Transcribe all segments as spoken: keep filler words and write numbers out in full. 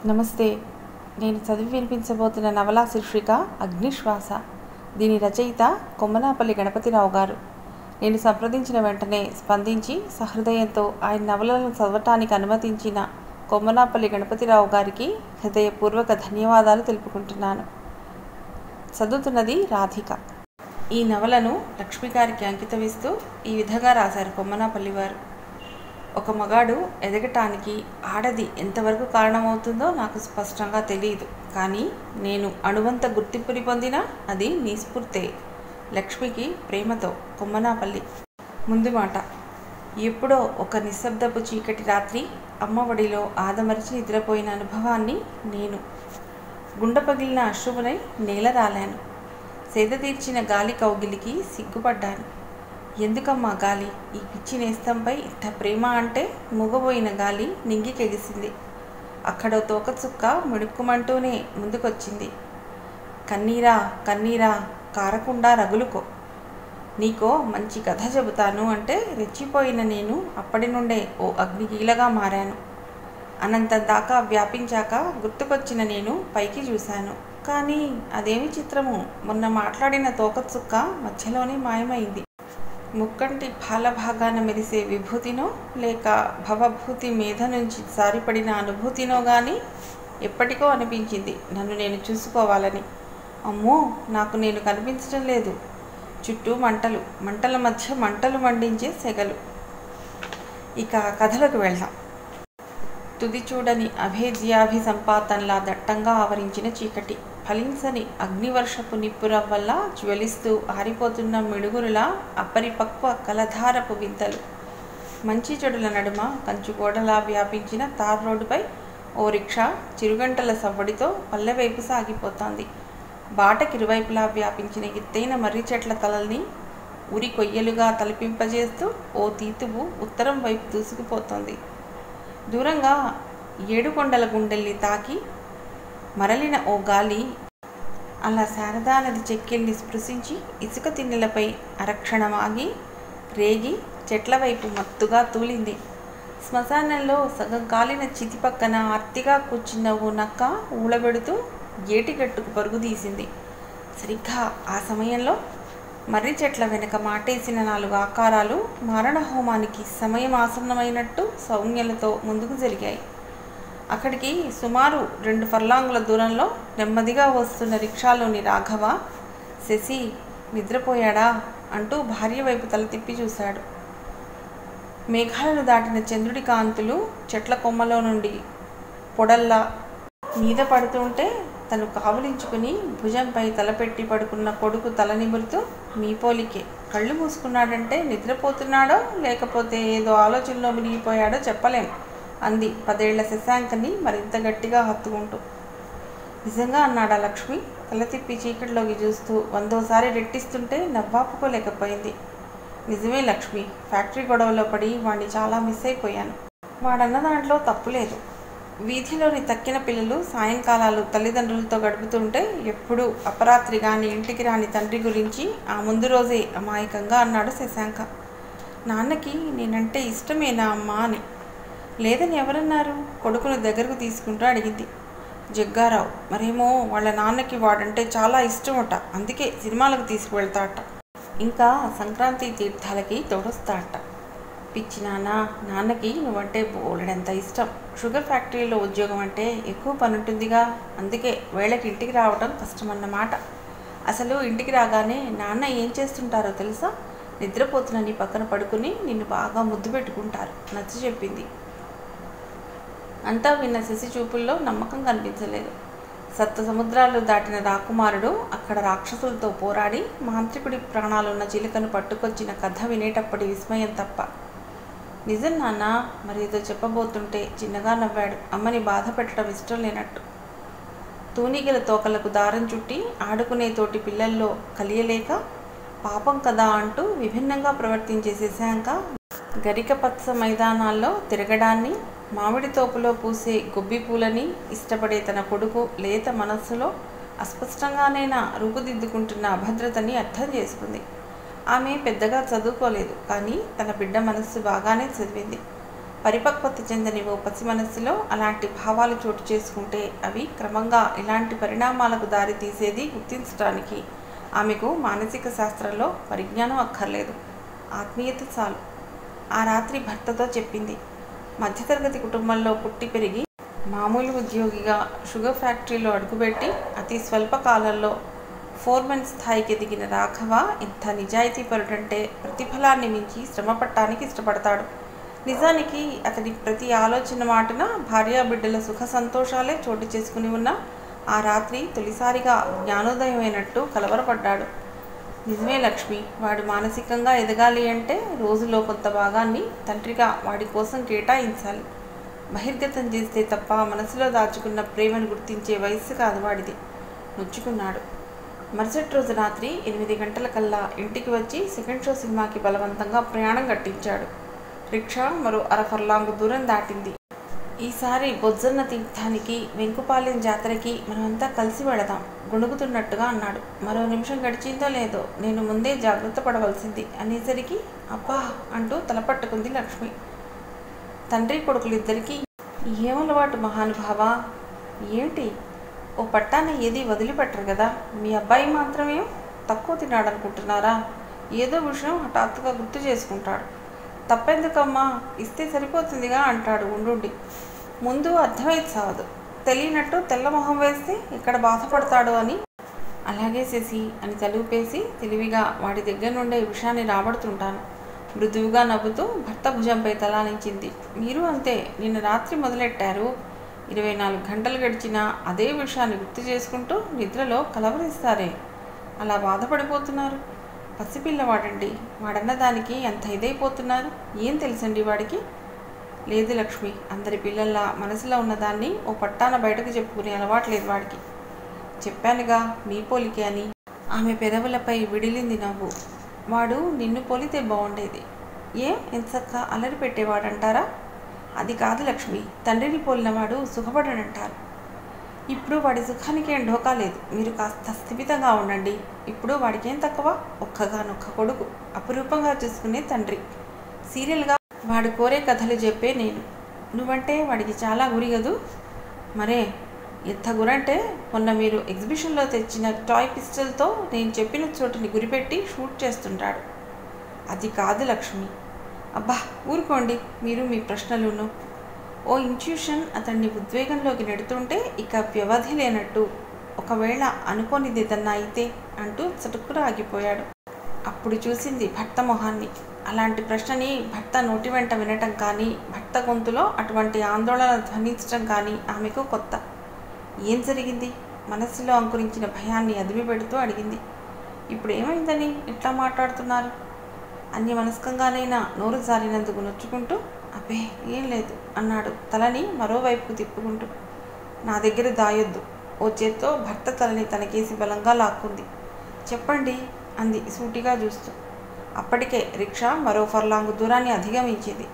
నమస్తే. నేను చదివి వినిపించబోతున్న నవలా శీర్షిక అగ్నిశ్వాస. దీని రచయిత కొమ్మనాపల్లి గణపతిరావు గారు. నేను సంప్రదించిన వెంటనే స్పందించి సహృదయంతో ఆయన నవలను చదవటానికి అనుమతించిన కొమ్మనాపల్లి గణపతిరావు గారికి హృదయపూర్వక ధన్యవాదాలు తెలుపుకుంటున్నాను. చదువుతున్నది రాధిక. ఈ నవలను లక్ష్మి గారికి అంకితమిస్తూ ఈ విధంగా రాశారు కొమ్మనాపల్లి వారు. ఒక మగాడు ఎదగటానికి ఆడది ఎంతవరకు కారణమవుతుందో నాకు స్పష్టంగా తెలియదు, కానీ నేను అణువంత గుర్తింపుని పొందినా అది నీ స్ఫూర్తే. లక్ష్మికి ప్రేమతో, కొమ్మనాపల్లి. ముందు మాట. ఎప్పుడో ఒక నిశ్శబ్దపు చీకటి రాత్రి అమ్మఒడిలో ఆదమరిచి నిద్రపోయిన అనుభవాన్ని నేను గుండె పగిలిన అశ్రువునై నేల రాలాను. సేద తీర్చిన గాలి కౌగిలికి సిగ్గుపడ్డాను. ఎందుకమ్మా గాలి, ఈ పిచ్చి నేస్తంపై ఇంత ప్రేమ అంటే? మూగబోయిన గాలి నింగికెగిసింది. అక్కడో తోకచుక్క మిడుక్కుమంటూనే ముందుకొచ్చింది. కన్నీరా కన్నీరా కారకుండా రగులుకో, నీకో మంచి కథ చెబుతాను అంటే రెచ్చిపోయిన నేను అప్పటి నుండే ఓ అగ్నికీలగా మారాను. అనంతం దాకా వ్యాపించాక గుర్తుకొచ్చిన నేను పైకి చూశాను. కానీ అదేమి చిత్రము, మొన్న మాట్లాడిన తోకచుక్క మధ్యలోనే మాయమైంది. ముక్కంటి బాలభాగాన మెరిసే విభూతినో లేక భవభూతి మీద నుంచి సారిపడిన అనుభూతినో కానీ ఎప్పటికో అనిపించింది నన్ను నేను చూసుకోవాలని. అమ్మో, నాకు నేను కనిపించడం లేదు. చుట్టూ మంటలు, మంటల మధ్య మంటలు మండించే సెగలు. ఇక కథలోకి వెళ్దాం. తుది చూడని అభేద్యాభి సంపాతంలా దట్టంగా ఆవరించిన చీకటి, ఫలించని అగ్నివర్షపు నిప్పురవ్వల్లా జ్వలిస్తూ ఆరిపోతున్న మిడుగురులా అపరిపక్వ కలధారపు వింతలు, మంచి చెడుల నడుమ కంచుగోడలా వ్యాపించిన తార్ రోడ్డుపై ఓ రిక్షా చిరుగంటల సవ్వడితో పల్లెవైపు సాగిపోతోంది. బాటకిరువైపులా వ్యాపించిన ఎత్తైన మర్రి చెట్ల తలల్ని ఉరి కొయ్యలుగా తలపింపజేస్తూ ఓ తీతువు ఉత్తరం వైపు దూసుకుపోతోంది. దూరంగా ఏడుకొండల గుండెల్ని తాకి మరలిన ఓ గాలి అలా శారదా నది చెక్కిల్ని స్పృశించి ఇసుక తిన్నెలపై అరక్షణం ఆగి రేగి చెట్ల వైపు మత్తుగా తూలింది. శ్మశానంలో సగం కాలిన చితి పక్కన ఆర్తిగా కూర్చున్న ఓ నక్క ఊళబెడుతూ ఏటిగట్టుకు పరుగు తీసింది. సరిగ్గా ఆ సమయంలో మర్రి చెట్ల వెనక మాటేసిన నాలుగు ఆకారాలు మారణ హోమానికి సమయం ఆసన్నమైనట్టు సౌజ్ఞలతో ముందుకు జరిగాయి. అక్కడికి సుమారు రెండు ఫర్లాంగుల దూరంలో నెమ్మదిగా వస్తున్న రిక్షాలోని రాఘవ, శశి నిద్రపోయాడా అంటూ భార్య వైపు తల తిప్పి చూశాడు. మేఘాలను దాటిన చంద్రుడి కాంతులు చెట్ల కొమ్మలో నుండి పొడల్లా మీద పడుతుంటే తను కావులించుకుని భుజంపై తలపెట్టి పడుకున్న కొడుకు తల నిమురుతూ, మీ పోలికే, కళ్ళు మూసుకున్నాడంటే నిద్రపోతున్నాడో లేకపోతే ఏదో ఆలోచనలో మునిగిపోయాడో చెప్పలేం అంది పదేళ్ల శశాంకని మరింత గట్టిగా హత్తుకుంటూ. నిజంగా అన్నాడా లక్ష్మి? తల తిప్పి చీకటిలోకి చూస్తూ వందోసారి రెట్టిస్తుంటే నవ్వాపుకోలేకపోయింది. నిజమే లక్ష్మి, ఫ్యాక్టరీ గొడవలో పడి వాణ్ణి చాలా మిస్ అయిపోయాను. వాడన్న దాంట్లో తప్పులేదు. వీధిలోని తక్కిన పిల్లలు సాయంకాలాలు తల్లిదండ్రులతో గడుపుతుంటే ఎప్పుడూ అపరాత్రి గాని ఇంటికి రాని తండ్రి గురించి ఆ ముందు రోజే అమాయకంగా అన్నాడు శశాంక. నాన్నకి నేనంటే ఇష్టమేనా అమ్మా అని. లేదని ఎవరన్నారు? కొడుకును దగ్గరకు తీసుకుంటూ అడిగింది. జగ్గారావు, మరేమో వాళ్ళ నాన్నకి వాడంటే చాలా ఇష్టమట, అందుకే సినిమాలకు తీసుకువెళ్తాట, ఇంకా సంక్రాంతి తీర్థాలకి తోడొస్తాట. పిచ్చి నాన్న, నాన్నకి నువ్వంటే బోలెడంత ఇష్టం. షుగర్ ఫ్యాక్టరీలో ఉద్యోగం అంటే ఎక్కువ పనుంటుందిగా, అందుకే వేళకి ఇంటికి రావడం కష్టమన్నమాట. అసలు ఇంటికి రాగానే నాన్న ఏం చేస్తుంటారో తెలుసా? నిద్రపోతున్న నీ పక్కన పడుకుని నిన్ను బాగా ముద్దు పెట్టుకుంటారు, నచ్చ చెప్పింది. అంతా విన్న శశి చూపుల్లో నమ్మకం కనిపించలేదు. సప్త సముద్రాలు దాటిన రాకుమారుడు అక్కడ రాక్షసులతో పోరాడి మాంత్రికుడి ప్రాణాలున్న చిలుకను పట్టుకొచ్చిన కథ వినేటప్పటి విస్మయం తప్ప. నిజం నాన్న, మరేదో చెప్పబోతుంటే చిన్నగా నవ్వాడు, అమ్మని బాధ పెట్టడం ఇష్టం లేనట్టు. తూనిగల తోకలకు దారం చుట్టి ఆడుకునే తోటి పిల్లల్లో కలియలేక పాపం కదా అంటూ విభిన్నంగా ప్రవర్తించే శశాంక గరికపత్స మైదానాల్లో తిరగడాన్ని, మామిడి తోపులో పూసే గొబ్బి పూలని ఇష్టపడే తన కొడుకు లేత మనస్సులో అస్పష్టంగానైనా రూపుదిద్దుకుంటున్న అభద్రతని అర్థం చేసుకుంది. ఆమె పెద్దగా చదువుకోలేదు, కానీ తన బిడ్డ మనస్సు బాగానే చదివింది. పరిపక్వత చెందని ఓ పసి మనస్సులో అలాంటి భావాలు చోటు చేసుకుంటే అవి క్రమంగా ఇలాంటి పరిణామాలకు దారి తీసేది గుర్తించడానికి ఆమెకు మానసిక శాస్త్రంలో పరిజ్ఞానం అక్కర్లేదు, ఆత్మీయత చాలు. ఆ రాత్రి భర్తతో చెప్పింది. మధ్యతరగతి కుటుంబంలో పుట్టి పెరిగి మామూలు ఉద్యోగిగా షుగర్ ఫ్యాక్టరీలో అడుగుపెట్టి అతి స్వల్ప కాలంలో ఫోర్మెన్ స్థాయికి ఎదిగిన రాఘవ ఇంత నిజాయితీపరుడంటే ప్రతిఫలాన్ని మించి శ్రమపడటానికి ఇష్టపడతాడు. నిజానికి అతని ప్రతి ఆలోచన మాటన భార్యాబిడ్డల సుఖ సంతోషాలే చోటు చేసుకుని ఉన్న ఆ రాత్రి తొలిసారిగా జ్ఞానోదయమైనట్టు కలవరపడ్డాడు. నిజమే లక్ష్మి, వాడు మానసికంగా ఎదగాలి అంటే రోజులో కొంత భాగాన్ని తండ్రిగా వాడి కోసం కేటాయించాలి. బహిర్గతం చేస్తే తప్ప మనసులో దాచుకున్న ప్రేమను గుర్తించే వయస్సు కాదు వాడిది. నొచ్చుకున్నాడు. మరుసటి రోజు రాత్రి ఎనిమిది గంటల కల్లా ఇంటికి వచ్చి సెకండ్ షో సినిమాకి బలవంతంగా ప్రయాణం కట్టించాడు. రిక్షా మరో అర ఫర్లాంగు దూరం దాటింది. ఈసారి బొజ్జన్న తీర్థానికి, వెంకుపాలెం జాతరకి మనమంతా కలిసి వెళదాం గొణుగుతున్నట్టుగా అన్నాడు. మరో నిమిషం గడిచిందో లేదో నేను ముందే జాగ్రత్త పడవలసింది అనేసరికి అబ్బా అంటూ తలపట్టుకుంది లక్ష్మి. తండ్రి కొడుకులిద్దరికీ ఏమలవాటు మహానుభావ, ఏంటి ఓ పట్టాన ఏది వదిలిపెట్టరు కదా, మీ అబ్బాయి మాత్రమే తక్కువ తిన్నాడనుకుంటున్నారా? ఏదో విషయం హఠాత్తుగా గుర్తు చేసుకుంటాడు. తప్పెందుకమ్మా, ఇస్తే సరిపోతుందిగా అంటాడు ఉండుండి. ముందు అర్థమైతే సావదు, తెలియనట్టు తెల్లమొహం వేస్తే ఇక్కడ బాధపడతాడు అని. అలాగే శశి అని తలుపేసి తెలివిగా వాడి దగ్గర నుండే విషయాన్ని రాబడుతుంటాను. మృదువుగా నవ్వుతూ భర్త భుజంపై తలానించింది. మీరు అంతే, నిన్న రాత్రి మొదలెట్టారు, ఇరవై నాలుగు గంటలు గడిచినా అదే విషయాన్ని గుర్తు చేసుకుంటూ నిద్రలో కలవరిస్తారే, అలా బాధపడిపోతున్నారు. పసిపిల్లవాడండి, వాడన్న దానికి ఎంత ఇదైపోతున్నారు, ఏం తెలుసండి వాడికి? లేదు లక్ష్మి, అందరి పిల్లల్లా మనసులో ఉన్నదాన్ని ఓ పట్టాన బయటకు చెప్పుకునే అలవాట్లేదు వాడికి. చెప్పానుగా మీ పోలికే అని. ఆమె పెదవులపై విడిలింది నవ్వు. వాడు నిన్ను పోలితే బాగుండేది. ఏం ఎంతక్క అలరి పెట్టేవాడంటారా? అది కాదు లక్ష్మి, తండ్రిని పోలినవాడు సుఖపడనంటారు. ఇప్పుడు వాడి సుఖానికి ఏం ఢోకా లేదు, మీరు కాస్త స్థిమితంగా ఉండండి. ఇప్పుడు వాడికేం తక్కువ, ఒక్కగానొక్క కొడుకు, అపురూపంగా చూసుకునే తండ్రి. సీరియల్గా వాడు కోరే కథలు చెప్పే నేను. నువ్వంటే వాడికి చాలా గురిగదు. మరే ఎంత గురంటే మొన్న మీరు ఎగ్జిబిషన్లో తెచ్చిన టాయ్ పిస్టల్తో నేను చెప్పిన చోటుని గురిపెట్టి షూట్ చేస్తుంటాడు. అది కాదు లక్ష్మి. అబ్బా ఊరుకోండి మీరు మీ ప్రశ్నలును. ఓ ఇంట్యూషన్ అతన్ని ఉద్వేగంలోకి నెడుతుంటే ఇక వ్యవధి లేనట్టు. ఒకవేళ అనుకోనిది ఏదన్నా అయితే అంటూ చటుక్కున ఆగిపోయాడు. అప్పుడు చూసింది భర్త మొహాన్ని. అలాంటి ప్రశ్నని భర్త నోటి వెంట వినటం కానీ, భర్త గొంతులో అటువంటి ఆందోళన ధ్వనించడం కానీ ఆమెకు కొత్త. ఏం జరిగింది? మనస్సులో అంకురించిన భయాన్ని అదిమి పెడుతూ అడిగింది. ఇప్పుడు ఏమైందని ఇట్లా మాట్లాడుతున్నారు? అన్ని మనస్కంగానైనా నోరు జారినందుకు నొచ్చుకుంటూ అబ్బే ఏం లేదు అన్నాడు తలని మరోవైపుకు తిప్పుకుంటూ. నా దగ్గర దాయొద్దు. ఓ చేత్తో భర్త తలని తనకేసి బలంగా లాక్కుంది. చెప్పండి అంది సూటిగా చూస్తూ. అప్పటికే రిక్షా మరో ఫర్లాంగు దూరాన్ని అధిగమించింది.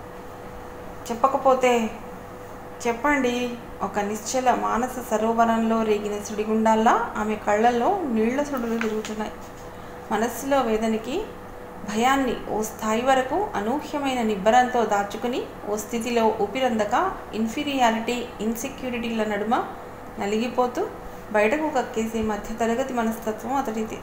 చెప్పకపోతే చెప్పండి. ఒక నిశ్చల మానస సరోవరంలో రేగిన సుడిగుండాల్లా ఆమె కళ్ళల్లో నీళ్ల సుడులు తిరుగుతున్నాయి. మనస్సులో వేదనకి, భయాన్ని ఓ స్థాయి వరకు అనూహ్యమైన నిబ్బరంతో దాచుకుని ఓ స్థితిలో ఊపిరందక ఇన్ఫీరియారిటీ, ఇన్సెక్యూరిటీల నడుమ నలిగిపోతూ బయటకు కక్కేసే మధ్యతరగతి మనస్తత్వం అతడిది.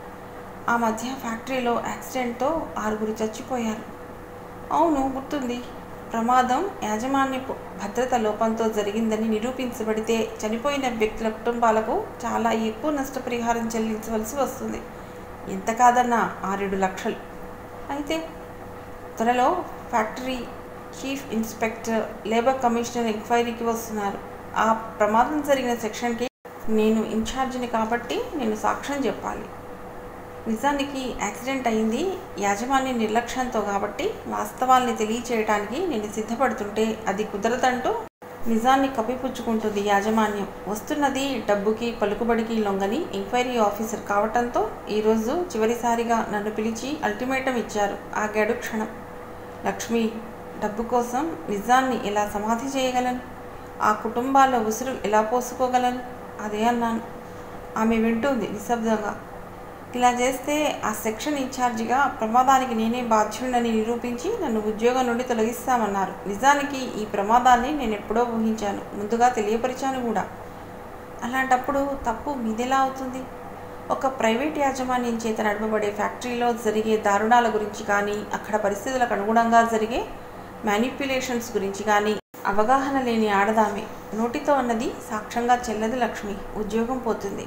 ఆ మధ్య ఫ్యాక్టరీలో యాక్సిడెంట్తో ఆరుగురు చచ్చిపోయారు. అవును గుర్తుంది. ప్రమాదం యాజమాన్యపు భద్రత లోపంతో జరిగిందని నిరూపించబడితే చనిపోయిన వ్యక్తుల కుటుంబాలకు చాలా ఎక్కువ నష్టపరిహారం చెల్లించవలసి వస్తుంది. ఎంత కాదన్నా ఆరేడు లక్షలు. అయితే త్వరలో factory chief inspector, labour commissioner ఎంక్వైరీకి వస్తున్నారు. ఆ ప్రమాదం జరిగిన సెక్షన్కి నేను ఇన్ఛార్జిని కాబట్టి నేను సాక్ష్యం చెప్పాలి. నిజానికి యాక్సిడెంట్ అయింది యాజమాన్య నిర్లక్ష్యంతో కాబట్టి వాస్తవాల్ని తెలియచేయడానికి నేను సిద్ధపడుతుంటే అది కుదరదంటూ నిజాన్ని కప్పిపుచ్చుకుంటుంది యాజమాన్యం. వస్తున్నది డబ్బుకి, పలుకుబడికి లొంగని ఎంక్వైరీ ఆఫీసర్ కావటంతో ఈరోజు చివరిసారిగా నన్ను పిలిచి అల్టిమేటం ఇచ్చారు. ఆగాడు క్షణం. లక్ష్మి, డబ్బు కోసం నిజాన్ని ఎలా సమాధి చేయగలను? ఆ కుటుంబాల ఉసురు ఎలా పోసుకోగలను? అదే అన్నాను. ఆమె వింటుంది నిశ్శబ్దంగా. ఇలా చేస్తే ఆ సెక్షన్ ఇన్ఛార్జిగా ప్రమాదానికి నేనే బాధ్యుడిని నిరూపించి నన్ను ఉద్యోగం నుండి తొలగిస్తామన్నారు. నిజానికి ఈ ప్రమాదాన్ని నేను ఎప్పుడో ఊహించాను, ముందుగా తెలియపరిచాను కూడా. అలాంటప్పుడు తప్పు మీదెలా అవుతుంది? ఒక ప్రైవేట్ యాజమాన్యం చేత నడపబడే ఫ్యాక్టరీలో జరిగే దారుణాల గురించి కానీ, అక్కడ పరిస్థితులకు అనుగుణంగా జరిగే మ్యానిప్యులేషన్స్ గురించి కానీ అవగాహన లేని ఆడదామే. నోటితో అన్నది సాక్ష్యంగా చెల్లదు లక్ష్మి, ఉద్యోగం పోతుంది.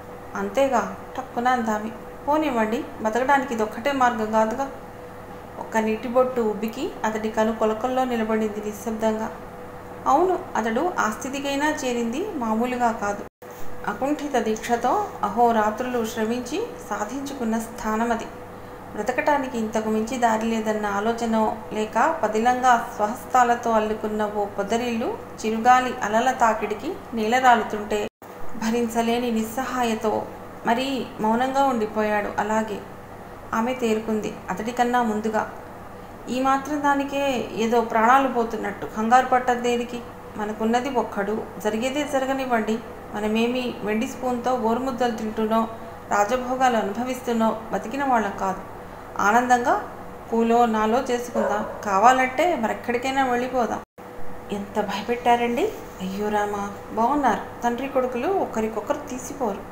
అంతేగా టక్కున అందామి. పోనివ్వండి, బతకడానికి ఇది ఒక్కటే మార్గం కాదుగా. ఒక్క నీటి బొట్టు ఉబ్బికి అతడి కను కొలకల్లో నిలబడింది నిశ్శబ్దంగా. అవును, అతడు ఆ స్థితికైనా చేరింది మామూలుగా కాదు. అకుంఠిత దీక్షతో అహోరాత్రులు శ్రమించి సాధించుకున్న స్థానం అది. బ్రతకటానికి ఇంతకు మించి దారి లేదన్న ఆలోచన లేక పదిలంగా స్వహస్తాలతో అల్లుకున్న ఓ పొదరిల్లు చిరుగాలి అలల తాకిడికి నేలరాలుతుంటే భరించలేని నిస్సహాయతో మరీ మౌనంగా ఉండిపోయాడు. అలాగే ఆమె తేరుకుంది అతడికన్నా ముందుగా. ఈ మాత్రం దానికే ఏదో ప్రాణాలు పోతున్నట్టు కంగారు పట్టదు దేనికి? మనకున్నది ఒక్కడు, జరిగేదే జరగనివ్వండి. మనమేమి వెండి స్పూన్తో ఓరుముద్దలు తింటున్నో రాజభోగాలు అనుభవిస్తున్నో బతికిన వాళ్ళం కాదు. ఆనందంగా కూలో నాలో చేసుకుందాం, కావాలంటే మరెక్కడికైనా వెళ్ళిపోదాం. ఎంత భయపెట్టారండి! అయ్యో రామా, బాగున్నారు. తండ్రి కొడుకులు ఒకరికొకరు తీసిపోరు.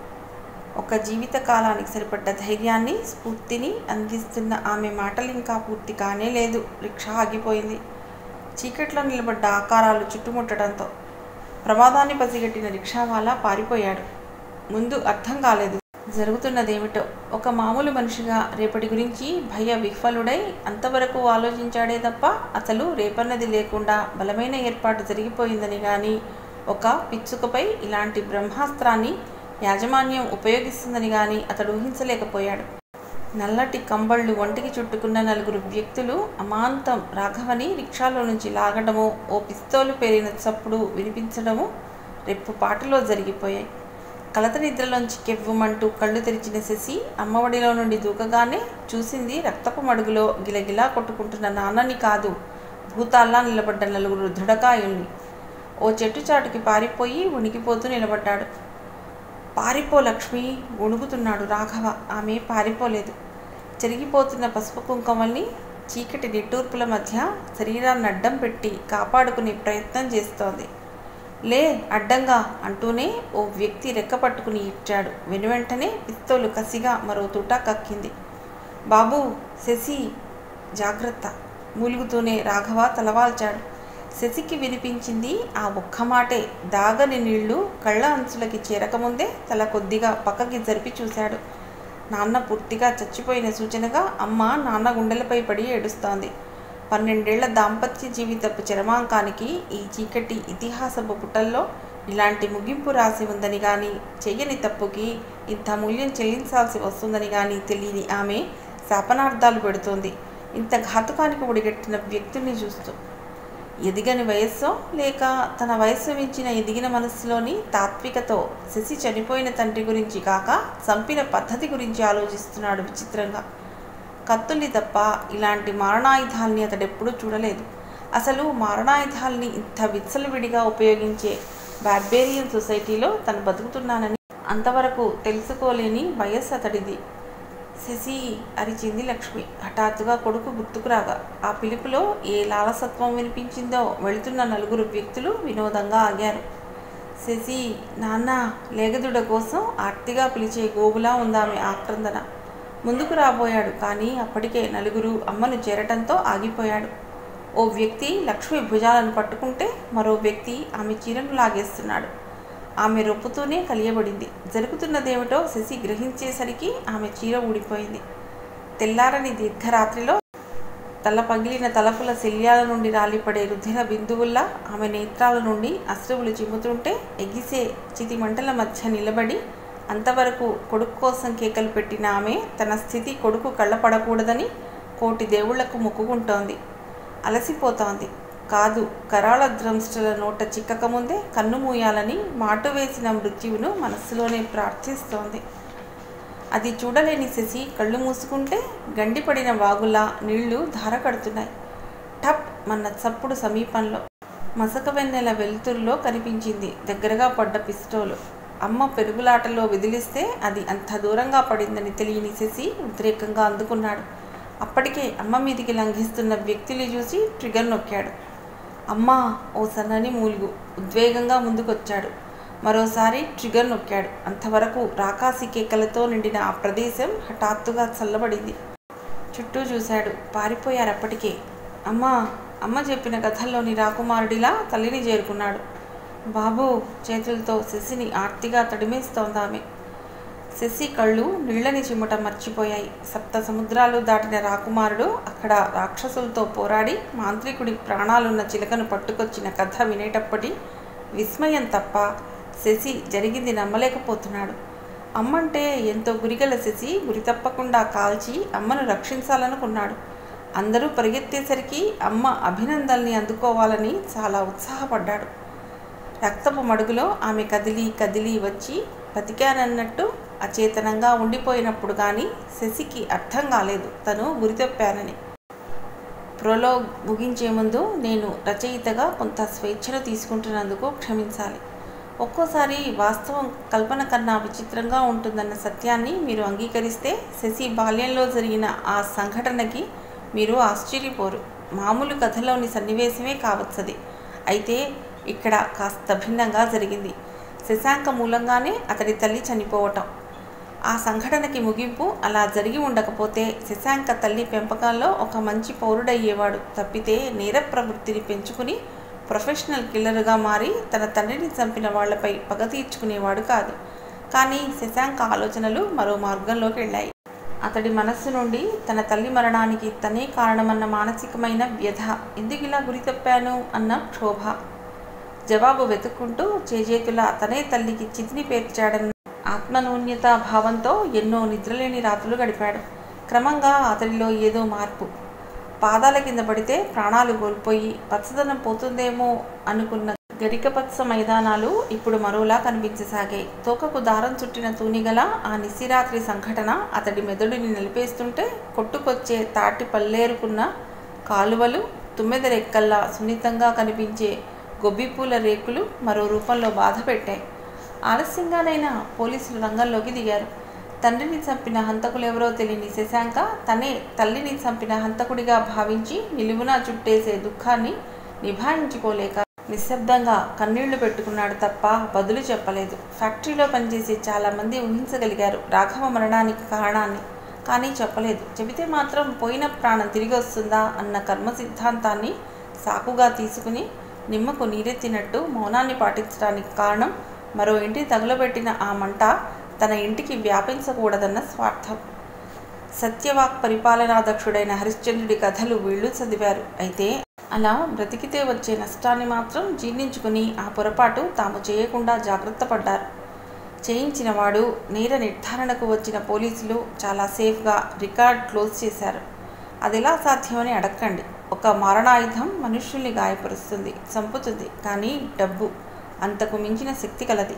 ఒక జీవిత కాలానికి సరిపడ్డ ధైర్యాన్ని, స్ఫూర్తిని అందిస్తున్న ఆమె మాటలు ఇంకా పూర్తి కానే లేదు. రిక్షా ఆగిపోయింది. చీకట్లో నిలబడ్డ ఆకారాలు చుట్టుముట్టడంతో ప్రమాదాన్ని పసిగట్టిన రిక్షావాలా పారిపోయాడు. ముందు అర్థం కాలేదు జరుగుతున్నదేమిటో. ఒక మామూలు మనిషిగా రేపటి గురించి భయ విహ్వలుడై అంతవరకు ఆలోచించాడే తప్ప అసలు రేపన్నది లేకుండా బలమైన ఏర్పాటు జరిగిపోయిందని కానీ, ఒక పిచ్చుకపై ఇలాంటి బ్రహ్మాస్త్రాన్ని యాజమాన్యం ఉపయోగిస్తుందని కానీ అతడు ఊహించలేకపోయాడు. నల్లటి కంబళ్ళు ఒంటికి చుట్టుకున్న నలుగురు వ్యక్తులు అమాంతం రాఘవని రిక్షాలో నుంచి లాగడము, ఓ పిస్తోలు పేరిన చప్పుడు వినిపించడము రెప్పుపాటులో జరిగిపోయాయి. కలత నిద్రలోంచి కెవ్వుమంటూ కళ్ళు తెరిచిన శశి అమ్మఒడిలో నుండి దూకగానే చూసింది రక్తపు మడుగులో గిలగిలా కొట్టుకుంటున్న నాన్నని కాదు, భూతాల్లా నిలబడ్డ నలుగురు దృఢకాయుల్ని. ఓ చెట్టు చాటుకి పారిపోయి వణికిపోతూ నిలబడ్డాడు. పారిపో లక్ష్మి, వణుకుతున్నాడు రాఘవ. ఆమె పారిపోలేదు. చెరిగిపోతున్న పసుపు కుంకుమల్ని చీకటి నిట్టూర్పుల మధ్య శరీరాన్ని అడ్డం పెట్టి కాపాడుకునే ప్రయత్నం చేస్తోంది. లే అడ్డంగా అంటూనే ఓ వ్యక్తి రెక్క పట్టుకుని ఇచ్చాడు. వెనువెంటనే పిస్తోలు కసిగా మరో తుటా కక్కింది. బాబూ, శశి, జాగ్రత్త! మూలుగుతూనే రాఘవ తలవాల్చాడు. శశికి వినిపించింది ఆ ఒక్క మాటే. దాగని నీళ్లు కళ్ళ అంచులకి చేరకముందే తల కొద్దిగా పక్కకి జరిపి చూశాడు. నాన్న పూర్తిగా చచ్చిపోయిన సూచనగా అమ్మ నాన్న గుండెలపై పడి ఏడుస్తోంది. పన్నెండేళ్ల దాంపత్య జీవితపు చరమాంకానికి ఈ చీకటి ఇతిహాసపు పుటల్లో ఇలాంటి ముగింపు రాసి ఉందని కానీ, చెయ్యని తప్పుకి ఇంత మూల్యం చెల్లించాల్సి వస్తుందని కానీ తెలియని ఆమె శాపనార్థాలు పెడుతోంది ఇంత ఘాతుకానికి ఒడిగట్టిన వ్యక్తుల్ని చూస్తూ. ఎదిగని వయస్సో లేక తన వయస్సు మించిన ఎదిగిన మనస్సులోని తాత్వికతో శశి చనిపోయిన తండ్రి గురించి కాక చంపిన పద్ధతి గురించి ఆలోచిస్తున్నాడు విచిత్రంగా. కత్తుల్ని తప్ప ఇలాంటి మారణాయుధాల్ని అతడెప్పుడూ చూడలేదు. అసలు మారణాయుధాల్ని ఇంత విచ్చలవిడిగా ఉపయోగించే బార్బేరియన్ సొసైటీలో తను బతుకుతున్నానని అంతవరకు తెలుసుకోలేని వయస్సు అతడిది. శశి అరిచింది లక్ష్మి. హఠాత్తుగా కొడుకు గుర్తుకురాగా ఆ పిలుపులో ఏ లాలసత్వం వినిపించిందో వెళుతున్న నలుగురు వ్యక్తులు వినోదంగా ఆగారు. శశి, నాన్న, లేగదుడ కోసం ఆర్తిగా పిలిచే గోవులా ఉందామె ఆక్రందన. ముందుకు రాబోయాడు కానీ అప్పటికే నలుగురు అమ్మను చేరటంతో ఆగిపోయాడు. ఓ వ్యక్తి లక్ష్మి భుజాలను పట్టుకుంటే మరో వ్యక్తి ఆమె చీరను లాగేస్తున్నాడు. ఆమె రొప్పుతూనే కలియబడింది. జరుగుతున్నదేమిటో శశి గ్రహించేసరికి ఆమె చీర ఊడిపోయింది. తెల్లారని దీర్ఘరాత్రిలో తల పగిలిన తలపుల శల్యాల నుండి రాలిపడే రుధిర బిందువుల్లా ఆమె నేత్రాల నుండి అశ్రువులు చిమ్ముతుంటే ఎగిసే చితి మంటల మధ్య నిలబడి అంతవరకు కొడుకు కోసం కేకలు పెట్టిన ఆమె తన స్థితి కొడుకు కళ్ళపడకూడదని కోటి దేవుళ్లకు మొక్కుకుంటోంది. అలసిపోతోంది కాదు, కరాళ ద్రంష్టల నోట చిక్కకముందే కన్ను మూయాలని మాటు వేసిన మృత్యువును మనస్సులోనే ప్రార్థిస్తోంది. అది చూడలేని శశి కళ్ళు మూసుకుంటే గండిపడిన వాగులా నీళ్లు ధార కడుతున్నాయి. టప్ మన్న చప్పుడు సమీపంలో మసక వెన్నెల వెలుతురులో కనిపించింది దగ్గరగా పడ్డ పిస్టోలు. అమ్మ పెరుగులాటలో విదిలిస్తే అది అంత దూరంగా పడిందని తెలియని శశి ఉద్రేకంగా అందుకున్నాడు. అప్పటికే అమ్మ మీదికి లంఘిస్తున్న వ్యక్తిని చూసి ట్రిగర్ నొక్కాడు. అమ్మా ఓ సన్నని మూలుగు. ఉద్వేగంగా ముందుకొచ్చాడు. మరోసారి ట్రిగర్ నొక్కాడు. అంతవరకు రాకాసి కేకలతో నిండిన ఆ ప్రదేశం హఠాత్తుగా చల్లబడింది. చుట్టూ చూశాడు. పారిపోయారప్పటికే. అమ్మా అమ్మ చెప్పిన కథల్లోని రాకుమారుడిలా తల్లిని చేరుకున్నాడు. బాబు చేతులతో శశిని ఆర్తిగా తడిమేస్తోందామె. శశి కళ్ళు నీళ్లని చిమ్మటం మర్చిపోయాయి. సప్త సముద్రాలు దాటిన రాకుమారుడు అక్కడ రాక్షసులతో పోరాడి మాంత్రికుడి ప్రాణాలున్న చిలకను పట్టుకొచ్చిన కథ వినేటప్పటి విస్మయం తప్ప శశి జరిగింది నమ్మలేకపోతున్నాడు. అమ్మంటే ఎంతో గురిగల శశి గురి తప్పకుండా కాల్చి అమ్మను రక్షించాలనుకున్నాడు. అందరూ పరిగెత్తేసరికి అమ్మ అభినందనల్ని అందుకోవాలని చాలా ఉత్సాహపడ్డాడు. రక్తపు మడుగులో ఆమె కదిలి కదిలి వచ్చి బతికానన్నట్టు అచేతనంగా ఉండిపోయినప్పుడు కానీ శశికి అర్థం కాలేదు తను గురి తప్పానని. ప్రోలోగ్ ముగించే ముందు నేను రచయితగా కొంత స్వేచ్ఛను తీసుకుంటున్నందుకు క్షమించాలి. ఒక్కోసారి వాస్తవం కల్పన కన్నా విచిత్రంగా ఉంటుందన్న సత్యాన్ని మీరు అంగీకరిస్తే శశి బాల్యంలో జరిగిన ఆ సంఘటనకి మీరు ఆశ్చర్యపోరు. మామూలు కథలోని సన్నివేశమే కావచ్చది. అయితే ఇక్కడ కాస్త భిన్నంగా జరిగింది. శశాంక మూలంగానే అతడి తల్లి చనిపోవటం. ఆ సంఘటనకి ముగింపు అలా జరిగి ఉండకపోతే శశాంక తల్లి పెంపకంలో ఒక మంచి పౌరుడయ్యేవాడు తప్పితే నేర ప్రవృత్తిని పెంచుకుని ప్రొఫెషనల్ కిల్లర్గా మారి తన తండ్రిని చంపిన వాళ్లపై పగ తీర్చుకునేవాడు కాదు. కానీ శశాంక ఆలోచనలు మరో మార్గంలోకి వెళ్ళాయి. అతడి మనస్సు నుండి తన తల్లి మరణానికి తనే కారణమన్న మానసికమైన వ్యధ, ఎందుకిలా గురి తప్పాను అన్న క్షోభ. జవాబు వెతుక్కుంటూ చేజేతులా తనే తల్లికి చితిని పేర్చాడన్న ఆత్మనూన్యతా భావంతో ఎన్నో నిద్రలేని రాత్రులు గడిపాడు. క్రమంగా అతడిలో ఏదో మార్పు. పాదాల కింద పడితే ప్రాణాలు కోల్పోయి పచ్చదనం పోతుందేమో అనుకున్న గరికపచ్చ మైదానాలు ఇప్పుడు మరోలా కనిపించసాగాయి. తోకకు దారం చుట్టిన తూనిగల ఆ నిశిరాత్రి సంఘటన అతడి మెదడుని నిలిపేస్తుంటే కొట్టుకొచ్చే తాటి పల్లేరుకున్న కాలువలు, తుమ్మెద రెక్కల్లా సున్నితంగా కనిపించే గొబ్బిపూల రేకులు మరో రూపంలో బాధ పెట్టాయి. ఆలస్యంగానైనా పోలీసులు రంగంలోకి దిగారు. తండ్రిని చంపిన హంతకులెవరో తెలియని శశాంక తనే తల్లిని చంపిన హంతకుడిగా భావించి నిలువునా చుట్టేసే దుఃఖాన్ని నిభాయించుకోలేక నిశ్శబ్దంగా కన్నీళ్లు పెట్టుకున్నాడు తప్ప బదులు చెప్పలేదు. ఫ్యాక్టరీలో పనిచేసే చాలామంది ఊహించగలిగారు రాఘవ మరణానికి కారణాన్ని. కానీ చెప్పలేదు. చెబితే మాత్రం పోయిన ప్రాణం తిరిగి వస్తుందా అన్న కర్మ సిద్ధాంతాన్ని సాకుగా తీసుకుని నిమ్మకు నీరెత్తినట్టు మౌనాన్ని పాటించడానికి కారణం మరో ఇంటిని తగులబెట్టిన ఆ మంట తన ఇంటికి వ్యాపించకూడదన్న స్వార్థం. సత్యవాక్ పరిపాలనాదక్షుడైన హరిశ్చంద్రుడి కథలు వీళ్ళు చదివారు. అయితే అలా బ్రతికితే వచ్చే నష్టాన్ని మాత్రం జీర్ణించుకుని ఆ పొరపాటు తాము చేయకుండా జాగ్రత్త పడ్డారు. చేయించిన వాడు నేర నిర్ధారణకు వచ్చిన పోలీసులు చాలా సేఫ్గా రికార్డ్ క్లోజ్ చేశారు. అదెలా సాధ్యమని అడక్కండి. ఒక మారణాయుధం మనుష్యుల్ని గాయపరుస్తుంది, చంపుతుంది. కానీ డబ్బు అంతకు మించిన శక్తి కలది.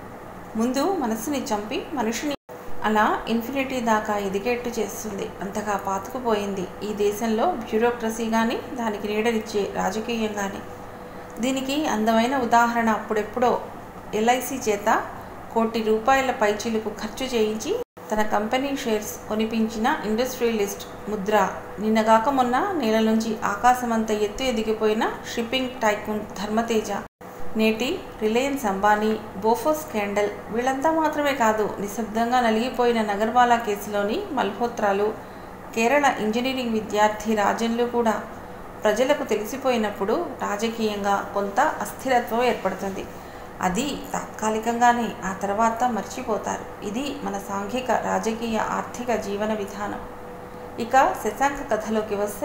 ముందు మనస్సుని చంపి మనిషిని అలా ఇన్ఫినిటీ దాకా ఎదిగేట్టు చేస్తుంది. అంతగా పాతుకుపోయింది ఈ దేశంలో బ్యూరోక్రసీ కానీ, దానికి నీడనిచ్చే రాజకీయం కానీ. దీనికి అందమైన ఉదాహరణ అప్పుడెప్పుడో ఎల్ఐసి చేత కోటి రూపాయల పైచీలకు ఖర్చు చేయించి తన కంపెనీ షేర్స్ కొనిపించిన ఇండస్ట్రియలిస్ట్ ముద్ర. నిన్నగాక మొన్న నేల నుంచి ఆకాశమంత ఎత్తు ఎదిగిపోయిన షిప్పింగ్ టైకూన్ ధర్మతేజ. నేటి రిలయన్స్ అంబానీ, బోఫోస్ క్యాండల్. వీళ్ళంతా మాత్రమే కాదు, నిశ్శబ్దంగా నలిగిపోయిన నగర్వాలా కేసులోని మల్హోత్రాలు, కేరళ ఇంజనీరింగ్ విద్యార్థి రాజన్లు కూడా. ప్రజలకు తెలిసిపోయినప్పుడు రాజకీయంగా కొంత అస్థిరత్వం ఏర్పడుతుంది. అది తాత్కాలికంగానే, ఆ తర్వాత మర్చిపోతారు. ఇది మన సాంఘిక రాజకీయ ఆర్థిక జీవన విధానం. ఇక శశాంక కథలోకి వస్తే,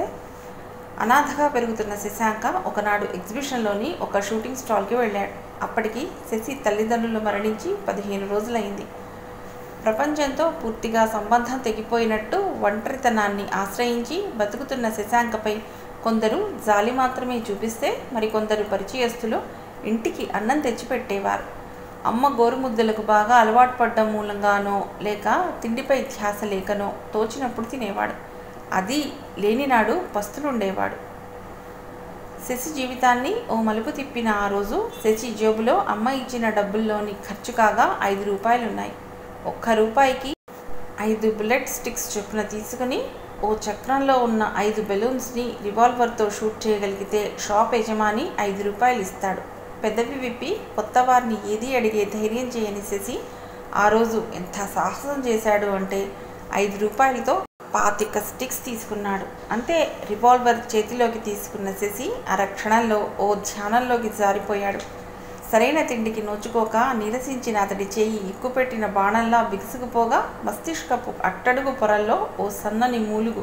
అనాథగా పెరుగుతున్న శశాంక ఒకనాడు ఎగ్జిబిషన్లోని ఒక షూటింగ్ స్టాల్కి వెళ్ళాడు. అప్పటికి శశి తల్లిదండ్రులు మరణించి పదిహేను రోజులైంది. ప్రపంచంతో పూర్తిగా సంబంధం తెగిపోయినట్టు ఒంటరితనాన్ని ఆశ్రయించి బతుకుతున్న శశాంకపై కొందరు జాలి మాత్రమే చూపిస్తే, మరికొందరు పరిచయస్తులు ఇంటికి అన్నం తెచ్చిపెట్టేవారు. అమ్మ గోరుముద్దలకు బాగా అలవాటు పడ్డం మూలంగానో లేక తిండిపై ధ్యాస లేకనో తోచినప్పుడు తినేవాడు. అది లేనినాడు పస్తులుండేవాడు. శశి జీవితాన్ని ఓ మలుపు తిప్పిన ఆ రోజు శశి జేబులో అమ్మ ఇచ్చిన డబ్బుల్లోని ఖర్చు కాగా ఐదు రూపాయలున్నాయి. ఒక్క రూపాయికి ఐదు బుల్లెట్ స్టిక్స్ చొప్పున తీసుకుని ఓ చక్రంలో ఉన్న ఐదు బెలూన్స్ని రివాల్వర్తో షూట్ చేయగలిగితే షాప్ యజమాని ఐదు రూపాయలు ఇస్తాడు. పెదవి విప్పి కొత్త వారిని ఏదీ అడిగే ధైర్యం చేయని శశి ఆ రోజు ఎంత సాహసం చేశాడు అంటే ఐదు రూపాయలతో పాతిక స్టిక్స్ తీసుకున్నాడు. అంతే. రివాల్వర్ చేతిలోకి తీసుకున్న శశి అరక్షణంలో ఓ ధ్యానంలోకి జారిపోయాడు. సరైన తిండికి నోచుకోక నీరసించిన అతడి చేయి ఎక్కుపెట్టిన బాణంలా బిగుసుకుపోగా మస్తిష్కపు అట్టడుగు పొరల్లో ఓ సన్నని మూలుగు